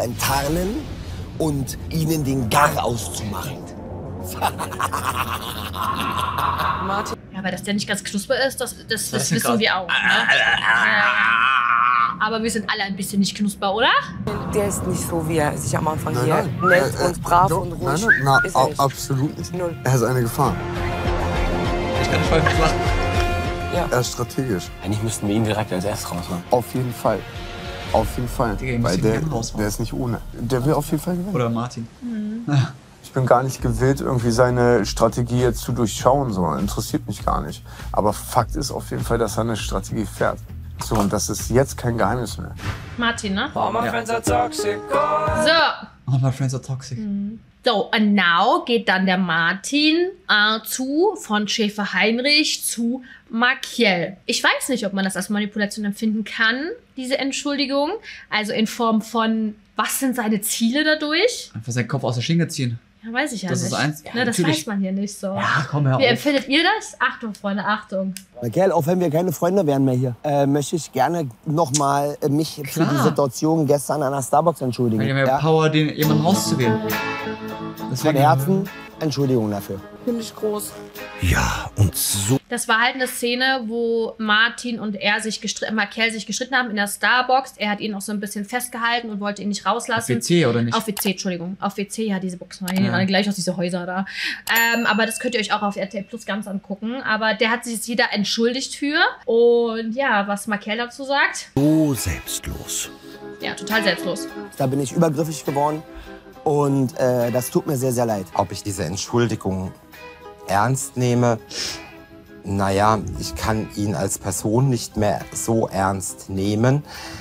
Speaker 12: Und ihnen den Gar auszumachen.
Speaker 1: Martin. Ja, aber dass der nicht ganz knusper ist, das wissen wir auch. Ne? Aber wir sind alle ein bisschen nicht knusper, oder?
Speaker 8: Der ist nicht so, wie er sich am Anfang nett und brav und ruhig.
Speaker 4: Nein, absolut nicht. Null. Er ist eine Gefahr.
Speaker 2: Ich kann nicht voll lachen.
Speaker 4: Ja. Er ist strategisch.
Speaker 7: Eigentlich müssten wir ihn direkt als erstes raushauen.
Speaker 4: Auf jeden Fall. Auf jeden Fall. Weil der ist nicht ohne. Der will auf jeden Fall gewinnen.
Speaker 2: Oder Martin.
Speaker 4: Ich bin gar nicht gewillt, irgendwie seine Strategie jetzt zu durchschauen. So. Interessiert mich gar nicht. Aber Fakt ist auf jeden Fall, dass er eine Strategie fährt. So, und das ist jetzt kein Geheimnis mehr.
Speaker 1: Martin, ne?
Speaker 13: All my friends are toxic.
Speaker 1: So.
Speaker 2: All my friends are toxic.
Speaker 1: So, und now geht dann der Martin von Schäfer Heinrich zu Markiel. Ich weiß nicht, ob man das als Manipulation empfinden kann, diese Entschuldigung. Also in Form von, was sind seine Ziele dadurch?
Speaker 2: Einfach seinen Kopf aus der Schlinge ziehen.
Speaker 1: Ja, weiß ich ja
Speaker 2: das
Speaker 1: nicht.
Speaker 2: Ist eins.
Speaker 1: Ja, das weiß man hier nicht so.
Speaker 2: Ja, komm, hör auf.
Speaker 1: Wie empfindet ihr das? Achtung, Freunde, Achtung.
Speaker 12: Markiel, auch wenn wir keine Freunde wären mehr hier, möchte ich gerne nochmal mich für die Situation gestern an der Starbucks entschuldigen.
Speaker 2: Wir haben ja Power, jemanden rauszuwählen.
Speaker 12: Von Herzen, Entschuldigung dafür.
Speaker 8: Finde ich groß.
Speaker 11: Ja, und so.
Speaker 1: Das war halt eine Szene, wo Martin und Markiel sich gestritten haben in der Starbucks. Er hat ihn auch so ein bisschen festgehalten und wollte ihn nicht rauslassen.
Speaker 2: Auf WC, oder nicht?
Speaker 1: Auf WC, Entschuldigung. Auf WC, ja, diese Boxen. Alle gleich aus diese Häuser da. Aber das könnt ihr euch auch auf RTL Plus ganz angucken. Aber der hat sich jetzt jeder entschuldigt für. Und ja, was Markiel dazu sagt.
Speaker 11: So selbstlos.
Speaker 1: Ja, total selbstlos.
Speaker 12: Da bin ich übergriffig geworden. Und das tut mir sehr, sehr leid.
Speaker 14: Ob ich diese Entschuldigung ernst nehme? Naja, ich kann ihn als Person nicht mehr so ernst nehmen.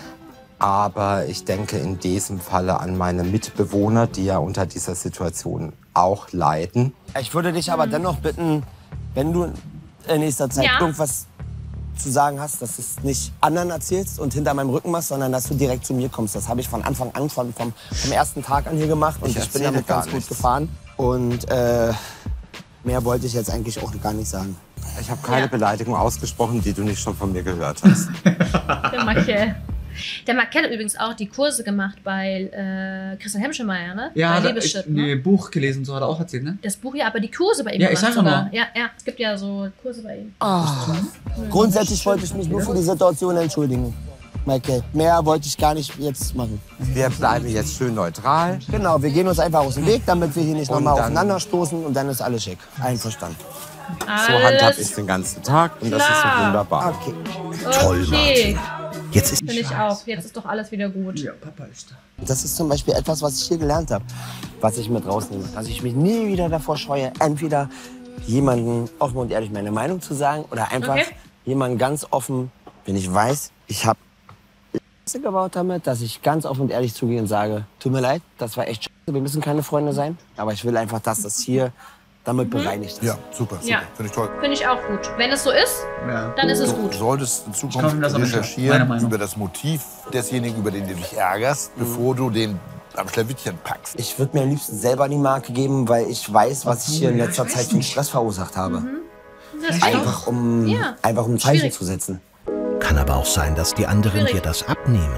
Speaker 14: Aber ich denke in diesem Falle an meine Mitbewohner, die ja unter dieser Situation auch leiden.
Speaker 12: Ich würde dich aber dennoch bitten, wenn du in nächster Zeit irgendwas zu sagen hast, dass du es nicht anderen erzählst und hinter meinem Rücken machst, sondern dass du direkt zu mir kommst. Das habe ich von Anfang an, vom ersten Tag an hier gemacht und ich bin damit ganz gut gefahren. Und mehr wollte ich jetzt eigentlich auch gar nicht sagen.
Speaker 14: Ich habe keine Beleidigung ausgesprochen, die du nicht schon von mir gehört hast.
Speaker 1: Der Markiel. Der Markiel hat übrigens auch die Kurse gemacht bei Christian Hemschemeyer, ne?
Speaker 2: Ja,
Speaker 1: bei
Speaker 2: ein Buch gelesen, so hat er auch erzählt, ne?
Speaker 1: Das Buch, ja, aber die Kurse bei ihm
Speaker 2: gemacht. Ja, ich sag mal.
Speaker 1: Ja, es gibt ja so Kurse bei ihm.
Speaker 12: Grundsätzlich wollte ich mich nur für die Situation entschuldigen. Michael, mehr wollte ich gar nicht jetzt machen.
Speaker 14: Wir bleiben jetzt schön neutral.
Speaker 12: Genau, wir gehen uns einfach aus dem Weg, damit wir hier nicht nochmal aufeinander stoßen und dann ist alles schick. Einverstanden.
Speaker 14: So handhab ich den ganzen Tag und das ist so wunderbar.
Speaker 12: Okay.
Speaker 11: Toll, Martin. Jetzt ist
Speaker 1: Finde ich auch. Jetzt ist doch alles wieder gut.
Speaker 2: Ja, Papa ist da.
Speaker 12: Das ist zum Beispiel etwas, was ich hier gelernt habe, was ich mit rausnehme. Dass ich mich nie wieder davor scheue, entweder jemandem offen und ehrlich meine Meinung zu sagen oder einfach jemanden ganz offen, wenn ich weiß, ich habe gebaut damit, dass ich ganz offen und ehrlich zugehe und sage, tut mir leid, das war echt scheiße, wir müssen keine Freunde sein, aber ich will einfach, dass das hier damit bereinigt ist.
Speaker 5: Ja, super, super.
Speaker 1: Ja.
Speaker 5: Finde ich toll.
Speaker 1: Finde ich auch gut. Wenn es so ist, dann ist es gut.
Speaker 5: Du solltest in Zukunft recherchieren über das Motiv desjenigen, über den du dich ärgerst, bevor du den am Schlawittchen packst.
Speaker 12: Ich würde mir am liebsten selber die Marke geben, weil ich weiß, was ich hier in letzter Zeit für einen Stress verursacht habe. Einfach um ein Zeichen zu setzen.
Speaker 11: Kann aber auch sein, dass die anderen dir das abnehmen.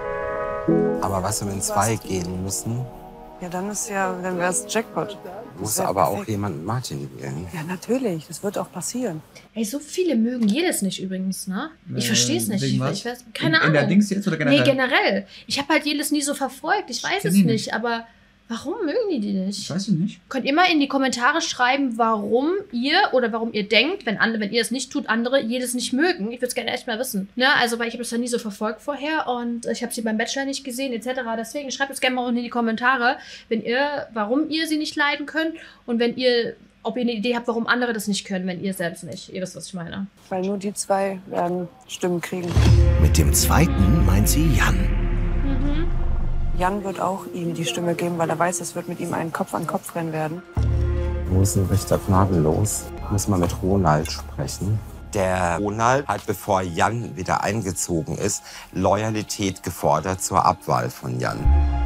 Speaker 14: Aber was, wenn 2 gehen müssen?
Speaker 8: Ja, dann wäre es Jackpot.
Speaker 14: Muss aber auch jemand Martin wählen.
Speaker 8: Ja, natürlich. Das wird auch passieren.
Speaker 1: Ey, so viele mögen jedes nicht übrigens, ne? Ich verstehe es nicht. Ich weiß, keine Ahnung.
Speaker 2: In der Dings jetzt oder generell?
Speaker 1: Nee, generell. Ich habe halt jedes nie so verfolgt. Ich weiß es nicht, aber warum mögen die nicht?
Speaker 2: Ich weiß es nicht.
Speaker 1: Könnt ihr mal in die Kommentare schreiben, warum ihr denkt, wenn ihr es nicht tut, andere jedes nicht mögen. Ich würde es gerne echt mal wissen. Ne? Also, weil ich habe es ja nie so verfolgt vorher und ich habe sie beim Bachelor nicht gesehen, etc. Deswegen schreibt es gerne mal unten in die Kommentare, warum ihr sie nicht leiden könnt und ob ihr eine Idee habt, warum andere das nicht können, wenn ihr selbst nicht. Ihr wisst, was ich meine.
Speaker 8: Weil nur die 2 werden Stimmen kriegen.
Speaker 11: Mit dem zweiten meint sie Jan.
Speaker 8: Jan wird auch ihm die Stimme geben, weil er weiß, es wird mit ihm ein Kopf-an-Kopf-Rennen werden.
Speaker 14: Wo ist denn Richter Gnadenlos? Muss mal mit Ronald sprechen. Der Ronald hat, bevor Jan wieder eingezogen ist, Loyalität gefordert zur Abwahl von Jan.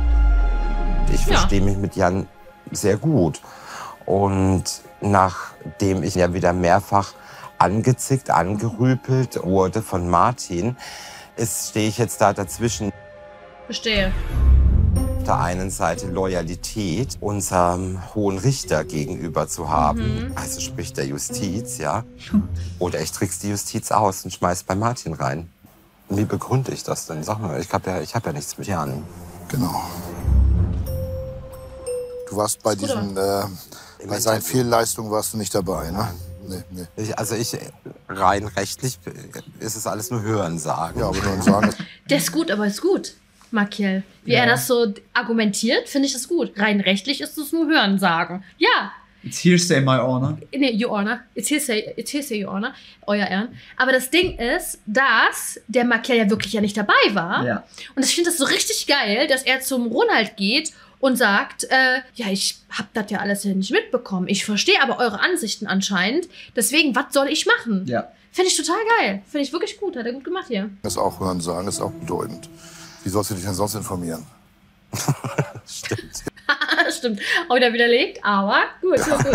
Speaker 14: Ich verstehe mich mit Jan sehr gut. Und nachdem ich ja wieder mehrfach angezickt, angerüpelt wurde von Martin, stehe ich jetzt da dazwischen.
Speaker 1: Verstehe.
Speaker 14: Auf der einen Seite Loyalität unserem Hohen Richter gegenüber zu haben, also sprich der Justiz, ja. Oder ich trick's die Justiz aus und schmeiß bei Martin rein. Wie begründe ich das denn? Sag mal, ich hab ja nichts mit Jan.
Speaker 5: Genau. Du warst bei diesen, bei seinen Fehlleistungen warst du nicht dabei, ne? Nee.
Speaker 14: Rein rechtlich ist es alles nur Hörensagen.
Speaker 5: Ja, aber nur sagen.
Speaker 1: Der ist gut, aber ist gut. Makiel. Wie er das so argumentiert, finde ich das gut. Rein rechtlich ist es nur Hörensagen. Ja.
Speaker 2: It's hearsay, my honor.
Speaker 1: Nee, your honor. It's hearsay, your honor. Euer Ehren. Aber das Ding ist, dass der Makiel ja wirklich nicht dabei war.
Speaker 2: Ja.
Speaker 1: Und ich finde das so richtig geil, dass er zum Ronald geht und sagt, ich hab das ja alles nicht mitbekommen. Ich verstehe aber eure Ansichten anscheinend. Deswegen, was soll ich machen?
Speaker 2: Ja.
Speaker 1: Finde ich total geil. Finde ich wirklich gut. Hat er gut gemacht hier.
Speaker 5: Das auch Hörensagen ist auch bedeutend. Wie sollst du dich denn sonst informieren?
Speaker 14: Stimmt.
Speaker 1: Stimmt. Auch wieder widerlegt, aber gut.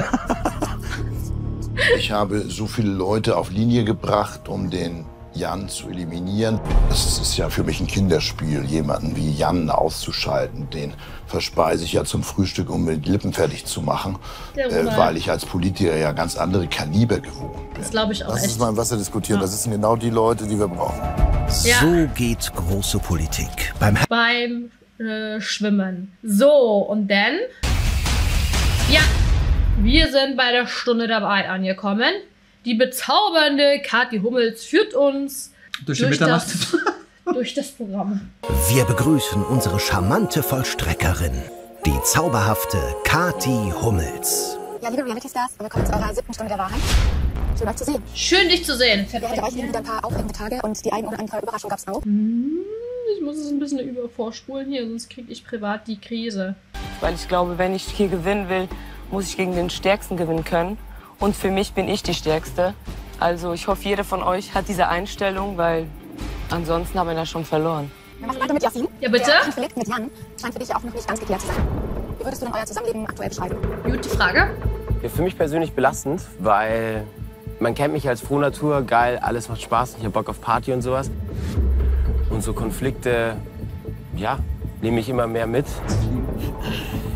Speaker 5: Ich habe so viele Leute auf Linie gebracht, um den Jan zu eliminieren. Das ist ja für mich ein Kinderspiel, jemanden wie Jan auszuschalten. Den verspeise ich ja zum Frühstück, um mir die Lippen fertig zu machen, weil ich als Politiker ja ganz andere Kaliber gewohnt bin.
Speaker 1: Das glaube ich auch.
Speaker 5: Lass uns mal im Wasser diskutieren. Das sind genau die Leute, die wir brauchen.
Speaker 11: Ja. So geht große Politik. Beim
Speaker 1: Schwimmen. So, und dann? Ja, wir sind bei der Stunde dabei angekommen. Die bezaubernde Kathi Hummels führt uns durch das Programm.
Speaker 11: Wir begrüßen unsere charmante Vollstreckerin, die zauberhafte Kathi Hummels.
Speaker 6: Ja, liebe Reality-Stars, willkommen zu eurer 7. Stunde der Wahrheit. Schön, euch zu sehen.
Speaker 1: Schön, dich zu sehen.
Speaker 6: Wir hatten heute wieder ein paar aufregende Tage und die eine oder andere Überraschung gab es auch.
Speaker 1: Ich muss es ein bisschen vorspulen hier, sonst kriege ich privat die Krise.
Speaker 8: Weil ich glaube, wenn ich hier gewinnen will, muss ich gegen den Stärksten gewinnen können. Und für mich bin ich die Stärkste. Also ich hoffe, jeder von euch hat diese Einstellung, weil ansonsten haben wir das schon verloren.
Speaker 6: Wir machen weiter mit Yassin.
Speaker 1: Ja, bitte?
Speaker 6: Der Konflikt mit Jan scheint für dich auch noch nicht ganz geklärt zu sein. Wie würdest du denn euer Zusammenleben aktuell beschreiben?
Speaker 1: Gute Frage.
Speaker 7: Ja, für mich persönlich belastend, weil man kennt mich als Frohnatur, geil, alles macht Spaß, ich hab Bock auf Party und sowas. Und so Konflikte, ja, nehme ich immer mehr mit.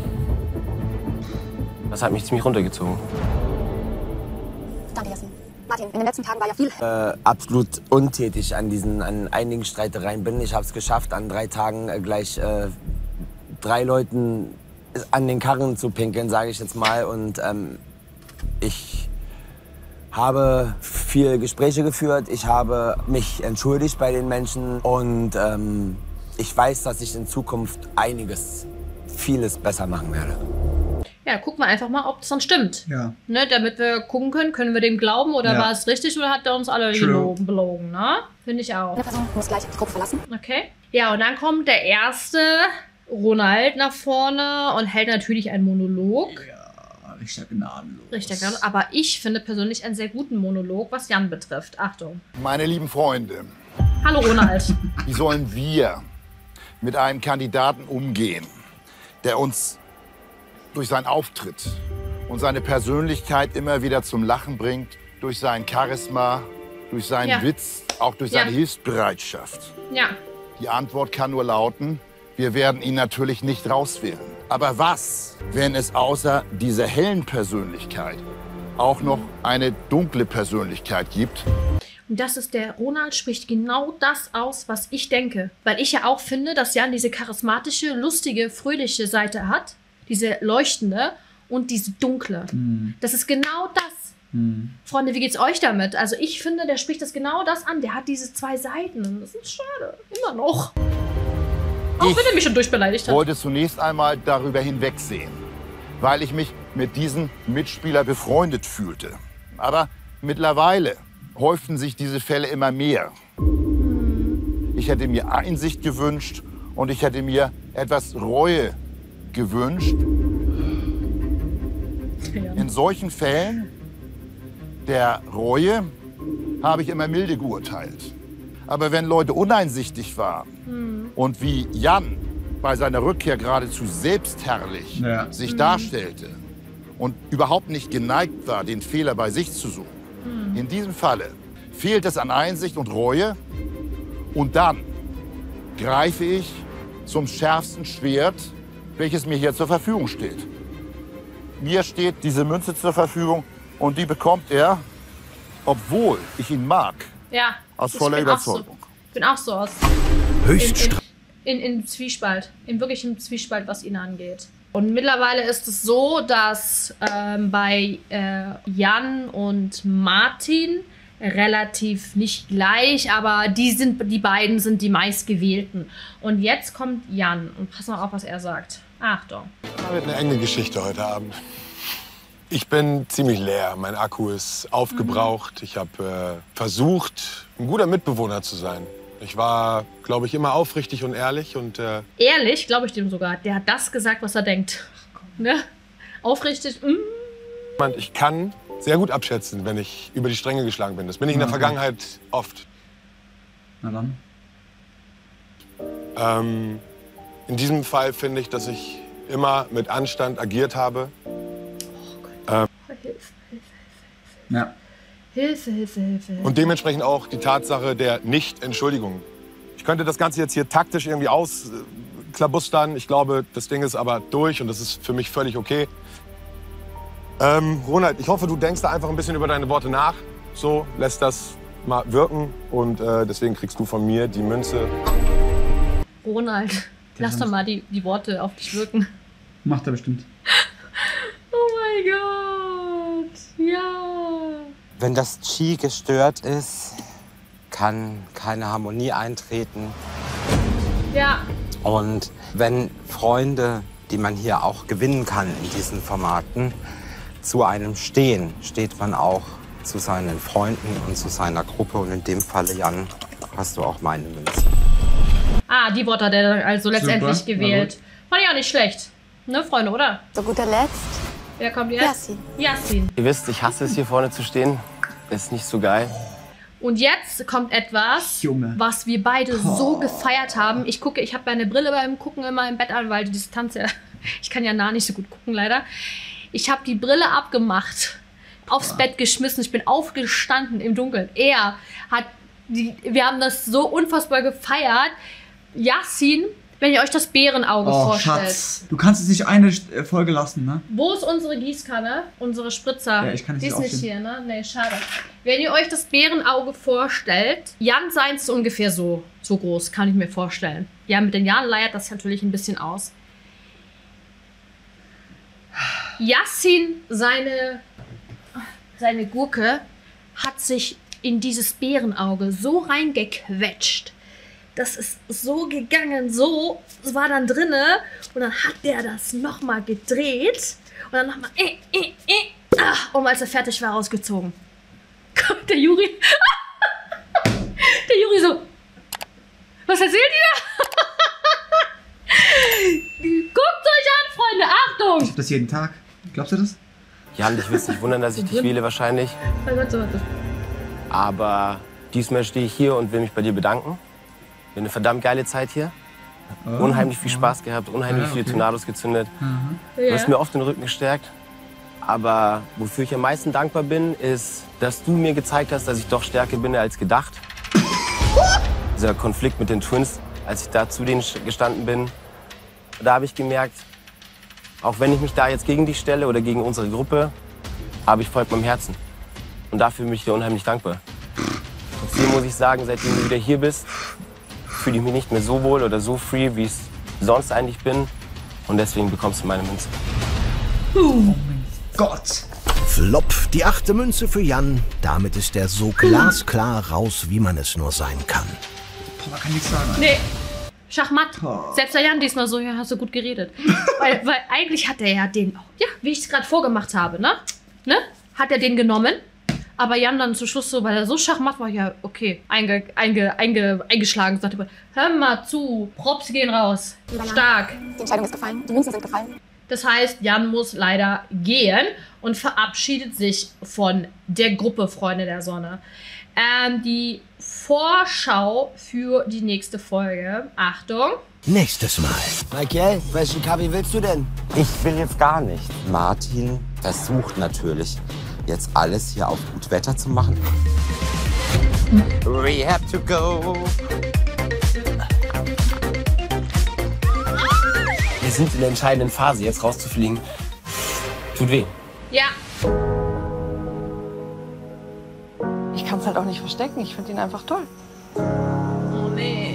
Speaker 7: Das hat mich ziemlich runtergezogen.
Speaker 6: Danke, Yassin. Martin, in den letzten Tagen war ja viel...
Speaker 12: Absolut untätig an einigen Streitereien bin. Ich habe es geschafft, an 3 Tagen gleich 3 Leuten an den Karren zu pinkeln, sage ich jetzt mal. Und ich habe viele Gespräche geführt. Ich habe mich entschuldigt bei den Menschen. Und ich weiß, dass ich in Zukunft vieles besser machen werde.
Speaker 1: Ja, gucken wir einfach mal, ob das dann stimmt.
Speaker 2: Ja.
Speaker 1: Ne, damit wir gucken können wir dem glauben oder war es richtig oder hat er uns alle belogen, ne? Finde ich auch.
Speaker 6: Eine Person muss gleich die Gruppe verlassen.
Speaker 1: Okay. Ja, und dann kommt der erste Ronald nach vorne und hält natürlich einen Monolog.
Speaker 2: Ja, richtig gnadenlos.
Speaker 1: Richtig gnadenlos. Aber ich finde persönlich einen sehr guten Monolog, was Jan betrifft. Achtung.
Speaker 5: Meine lieben Freunde.
Speaker 1: Hallo Ronald.
Speaker 5: Wie sollen wir mit einem Kandidaten umgehen, der uns durch seinen Auftritt und seine Persönlichkeit immer wieder zum Lachen bringt, durch sein Charisma, durch seinen Witz, auch durch seine Hilfsbereitschaft?
Speaker 1: Ja.
Speaker 5: Die Antwort kann nur lauten, wir werden ihn natürlich nicht rauswählen. Aber was, wenn es außer dieser hellen Persönlichkeit auch noch eine dunkle Persönlichkeit gibt?
Speaker 1: Und das ist der Ronald spricht genau das aus, was ich denke. Weil ich ja auch finde, dass Jan diese charismatische, lustige, fröhliche Seite hat. Diese leuchtende und diese dunkle. Das ist genau das. Freunde, wie geht's euch damit? Also ich finde, der spricht das genau das an. Der hat diese 2 Seiten. Das ist schade. Immer noch. Auch wenn er mich schon durchbeleidigt hat.
Speaker 5: Ich wollte zunächst einmal darüber hinwegsehen, weil ich mich mit diesem Mitspieler befreundet fühlte. Aber mittlerweile häuften sich diese Fälle immer mehr. Ich hätte mir Einsicht gewünscht und ich hätte mir etwas Reue gewünscht. In solchen Fällen der Reue habe ich immer milde geurteilt. Aber wenn Leute uneinsichtig waren und wie Jan bei seiner Rückkehr geradezu selbstherrlich sich darstellte und überhaupt nicht geneigt war, den Fehler bei sich zu suchen, in diesem Falle fehlt es an Einsicht und Reue und dann greife ich zum schärfsten Schwert, welches mir hier zur Verfügung steht. Mir steht diese Münze zur Verfügung und die bekommt er, obwohl ich ihn mag, aus voller Überzeugung.
Speaker 1: Ich bin auch so aus. In Zwiespalt, in wirklichem Zwiespalt, was ihn angeht. Und mittlerweile ist es so, dass bei Jan und Martin relativ nicht gleich, aber die beiden sind die meistgewählten. Und jetzt kommt Jan und pass mal auf, was er sagt. Achtung.
Speaker 3: Das wird eine enge Geschichte heute Abend. Ich bin ziemlich leer. Mein Akku ist aufgebraucht. Ich habe versucht, ein guter Mitbewohner zu sein. Ich war, glaube ich, immer aufrichtig und ehrlich. Und,
Speaker 1: ehrlich, glaube ich dem sogar. Der hat das gesagt, was er denkt. Ne? Aufrichtig.
Speaker 3: Ich kann sehr gut abschätzen, wenn ich über die Stränge geschlagen bin. Das bin ich in der Vergangenheit oft.
Speaker 2: Na dann.
Speaker 3: In diesem Fall finde ich, dass ich immer mit Anstand agiert habe.
Speaker 1: Hilfe.
Speaker 3: Und dementsprechend auch die Tatsache der Nicht-Entschuldigung. Ich könnte das Ganze jetzt hier taktisch irgendwie ausklabustern. Ich glaube, das Ding ist aber durch und das ist für mich völlig okay. Ronald, ich hoffe, du denkst da einfach ein bisschen über deine Worte nach. So, lässt das mal wirken und deswegen kriegst du von mir die Münze.
Speaker 1: Ronald, lass doch mal die Worte auf dich wirken.
Speaker 2: Macht er bestimmt.
Speaker 1: Oh mein Gott, ja.
Speaker 14: Wenn das Qi gestört ist, kann keine Harmonie eintreten.
Speaker 1: Ja.
Speaker 14: Und wenn Freunde, die man hier auch gewinnen kann in diesen Formaten, zu einem stehen, steht man auch zu seinen Freunden und zu seiner Gruppe. Und in dem Falle, Jan, hast du auch meine Münze.
Speaker 1: Die Worte hat er also letztendlich super gewählt. Fand ich auch nicht schlecht. Ne, Freunde, oder?
Speaker 9: Zu guter Letzt.
Speaker 1: Wer kommt jetzt? Yassin.
Speaker 12: Ihr wisst, ich hasse es, hier vorne zu stehen. Ist nicht so geil.
Speaker 1: Und jetzt kommt etwas, was wir beide so gefeiert haben. Ich habe meine Brille beim Gucken immer im Bett an, weil die Distanz ja... Ich kann ja nah nicht so gut gucken, leider. Ich habe die Brille abgemacht, aufs Bett geschmissen. Ich bin aufgestanden im Dunkeln. Wir haben das so unfassbar gefeiert. Yassin Wenn ihr euch das Bärenauge vorstellt.
Speaker 2: Schatz, du kannst es nicht eine Folge lassen, ne?
Speaker 1: Wo ist unsere Gießkanne? Unsere Spritzer?
Speaker 2: Ja, ich kann
Speaker 1: die ist nicht hier, ne? Nee, schade. Wenn ihr euch das Bärenauge vorstellt, Jan seins ist ungefähr so groß, kann ich mir vorstellen. Ja, mit den Jahren leiert das natürlich ein bisschen aus. Yassin, seine Gurke, hat sich in dieses Bärenauge so reingequetscht. Das ist so gegangen, es war dann drinne und dann hat der das nochmal gedreht und dann nochmal und als er fertig war, rausgezogen. Kommt der Juri. Der Juri so, was erzählt ihr da? Guckt euch an, Freunde, Achtung!
Speaker 2: Ich hab das jeden Tag. Glaubst du das?
Speaker 12: Jan, dich wirst nicht wundern, dass ich dich wähle wahrscheinlich.
Speaker 1: Warte.
Speaker 12: Aber diesmal stehe ich hier und will mich bei dir bedanken. Eine verdammt geile Zeit hier. Unheimlich viel Spaß gehabt, unheimlich viele Tornados gezündet. Du hast mir oft den Rücken gestärkt. Aber wofür ich am meisten dankbar bin, ist, dass du mir gezeigt hast, dass ich doch stärker bin als gedacht. Dieser Konflikt mit den Twins, als ich da zu denen gestanden bin, da habe ich gemerkt, auch wenn ich mich da jetzt gegen dich stelle oder gegen unsere Gruppe, aber ich folge meinem Herzen. Und dafür bin ich dir unheimlich dankbar. Trotzdem muss ich sagen, seitdem du wieder hier bist, fühle ich mich nicht mehr so wohl oder so free, wie ich sonst eigentlich bin. Und deswegen bekommst du meine Münze.
Speaker 2: Oh mein Gott.
Speaker 11: Flop, die 8. Münze für Jan. Damit ist er so glasklar raus, wie man es nur sein kann.
Speaker 2: Man kann nichts sagen.
Speaker 1: Nee. Schachmatt. Selbst der Jan diesmal so, ja, hast du gut geredet. weil eigentlich hat er ja den, ja, wie ich es gerade vorgemacht habe, ne? Hat er den genommen. Aber Jan dann zum Schluss so, weil er so schachmatt war, ja, okay, eingeschlagen. Sagte, hör mal zu, Props gehen raus. Stark.
Speaker 9: Die Entscheidung ist gefallen, die Münzen sind gefallen.
Speaker 1: Das heißt, Jan muss leider gehen und verabschiedet sich von der Gruppe Freunde der Sonne. Die Vorschau für die nächste Folge. Achtung.
Speaker 11: Nächstes Mal.
Speaker 12: Michael, welchen Kaffee willst du denn?
Speaker 14: Ich will jetzt gar nicht. Martin versucht natürlich, jetzt alles hier auf gut Wetter zu machen. We have to go.
Speaker 12: Wir sind in der entscheidenden Phase, jetzt rauszufliegen. Tut weh.
Speaker 1: Ja.
Speaker 8: Ich kann es halt auch nicht verstecken. Ich finde ihn einfach toll.
Speaker 1: Oh nee.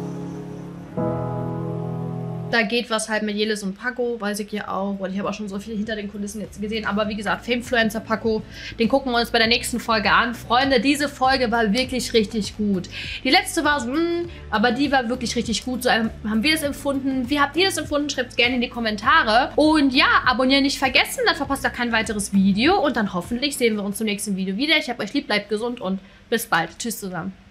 Speaker 1: Da geht was halt mit Jelis und Paco, weiß ich ja auch. Und ich habe auch schon so viel hinter den Kulissen jetzt gesehen. Aber wie gesagt, Famefluencer Paco, den gucken wir uns bei der nächsten Folge an. Freunde, diese Folge war wirklich richtig gut. Die letzte war so, aber die war wirklich richtig gut. So haben wir das empfunden. Wie habt ihr das empfunden? Schreibt es gerne in die Kommentare. Und ja, abonnieren nicht vergessen, dann verpasst ihr kein weiteres Video. Und dann hoffentlich sehen wir uns zum nächsten Video wieder. Ich hab euch lieb, bleibt gesund und bis bald. Tschüss zusammen.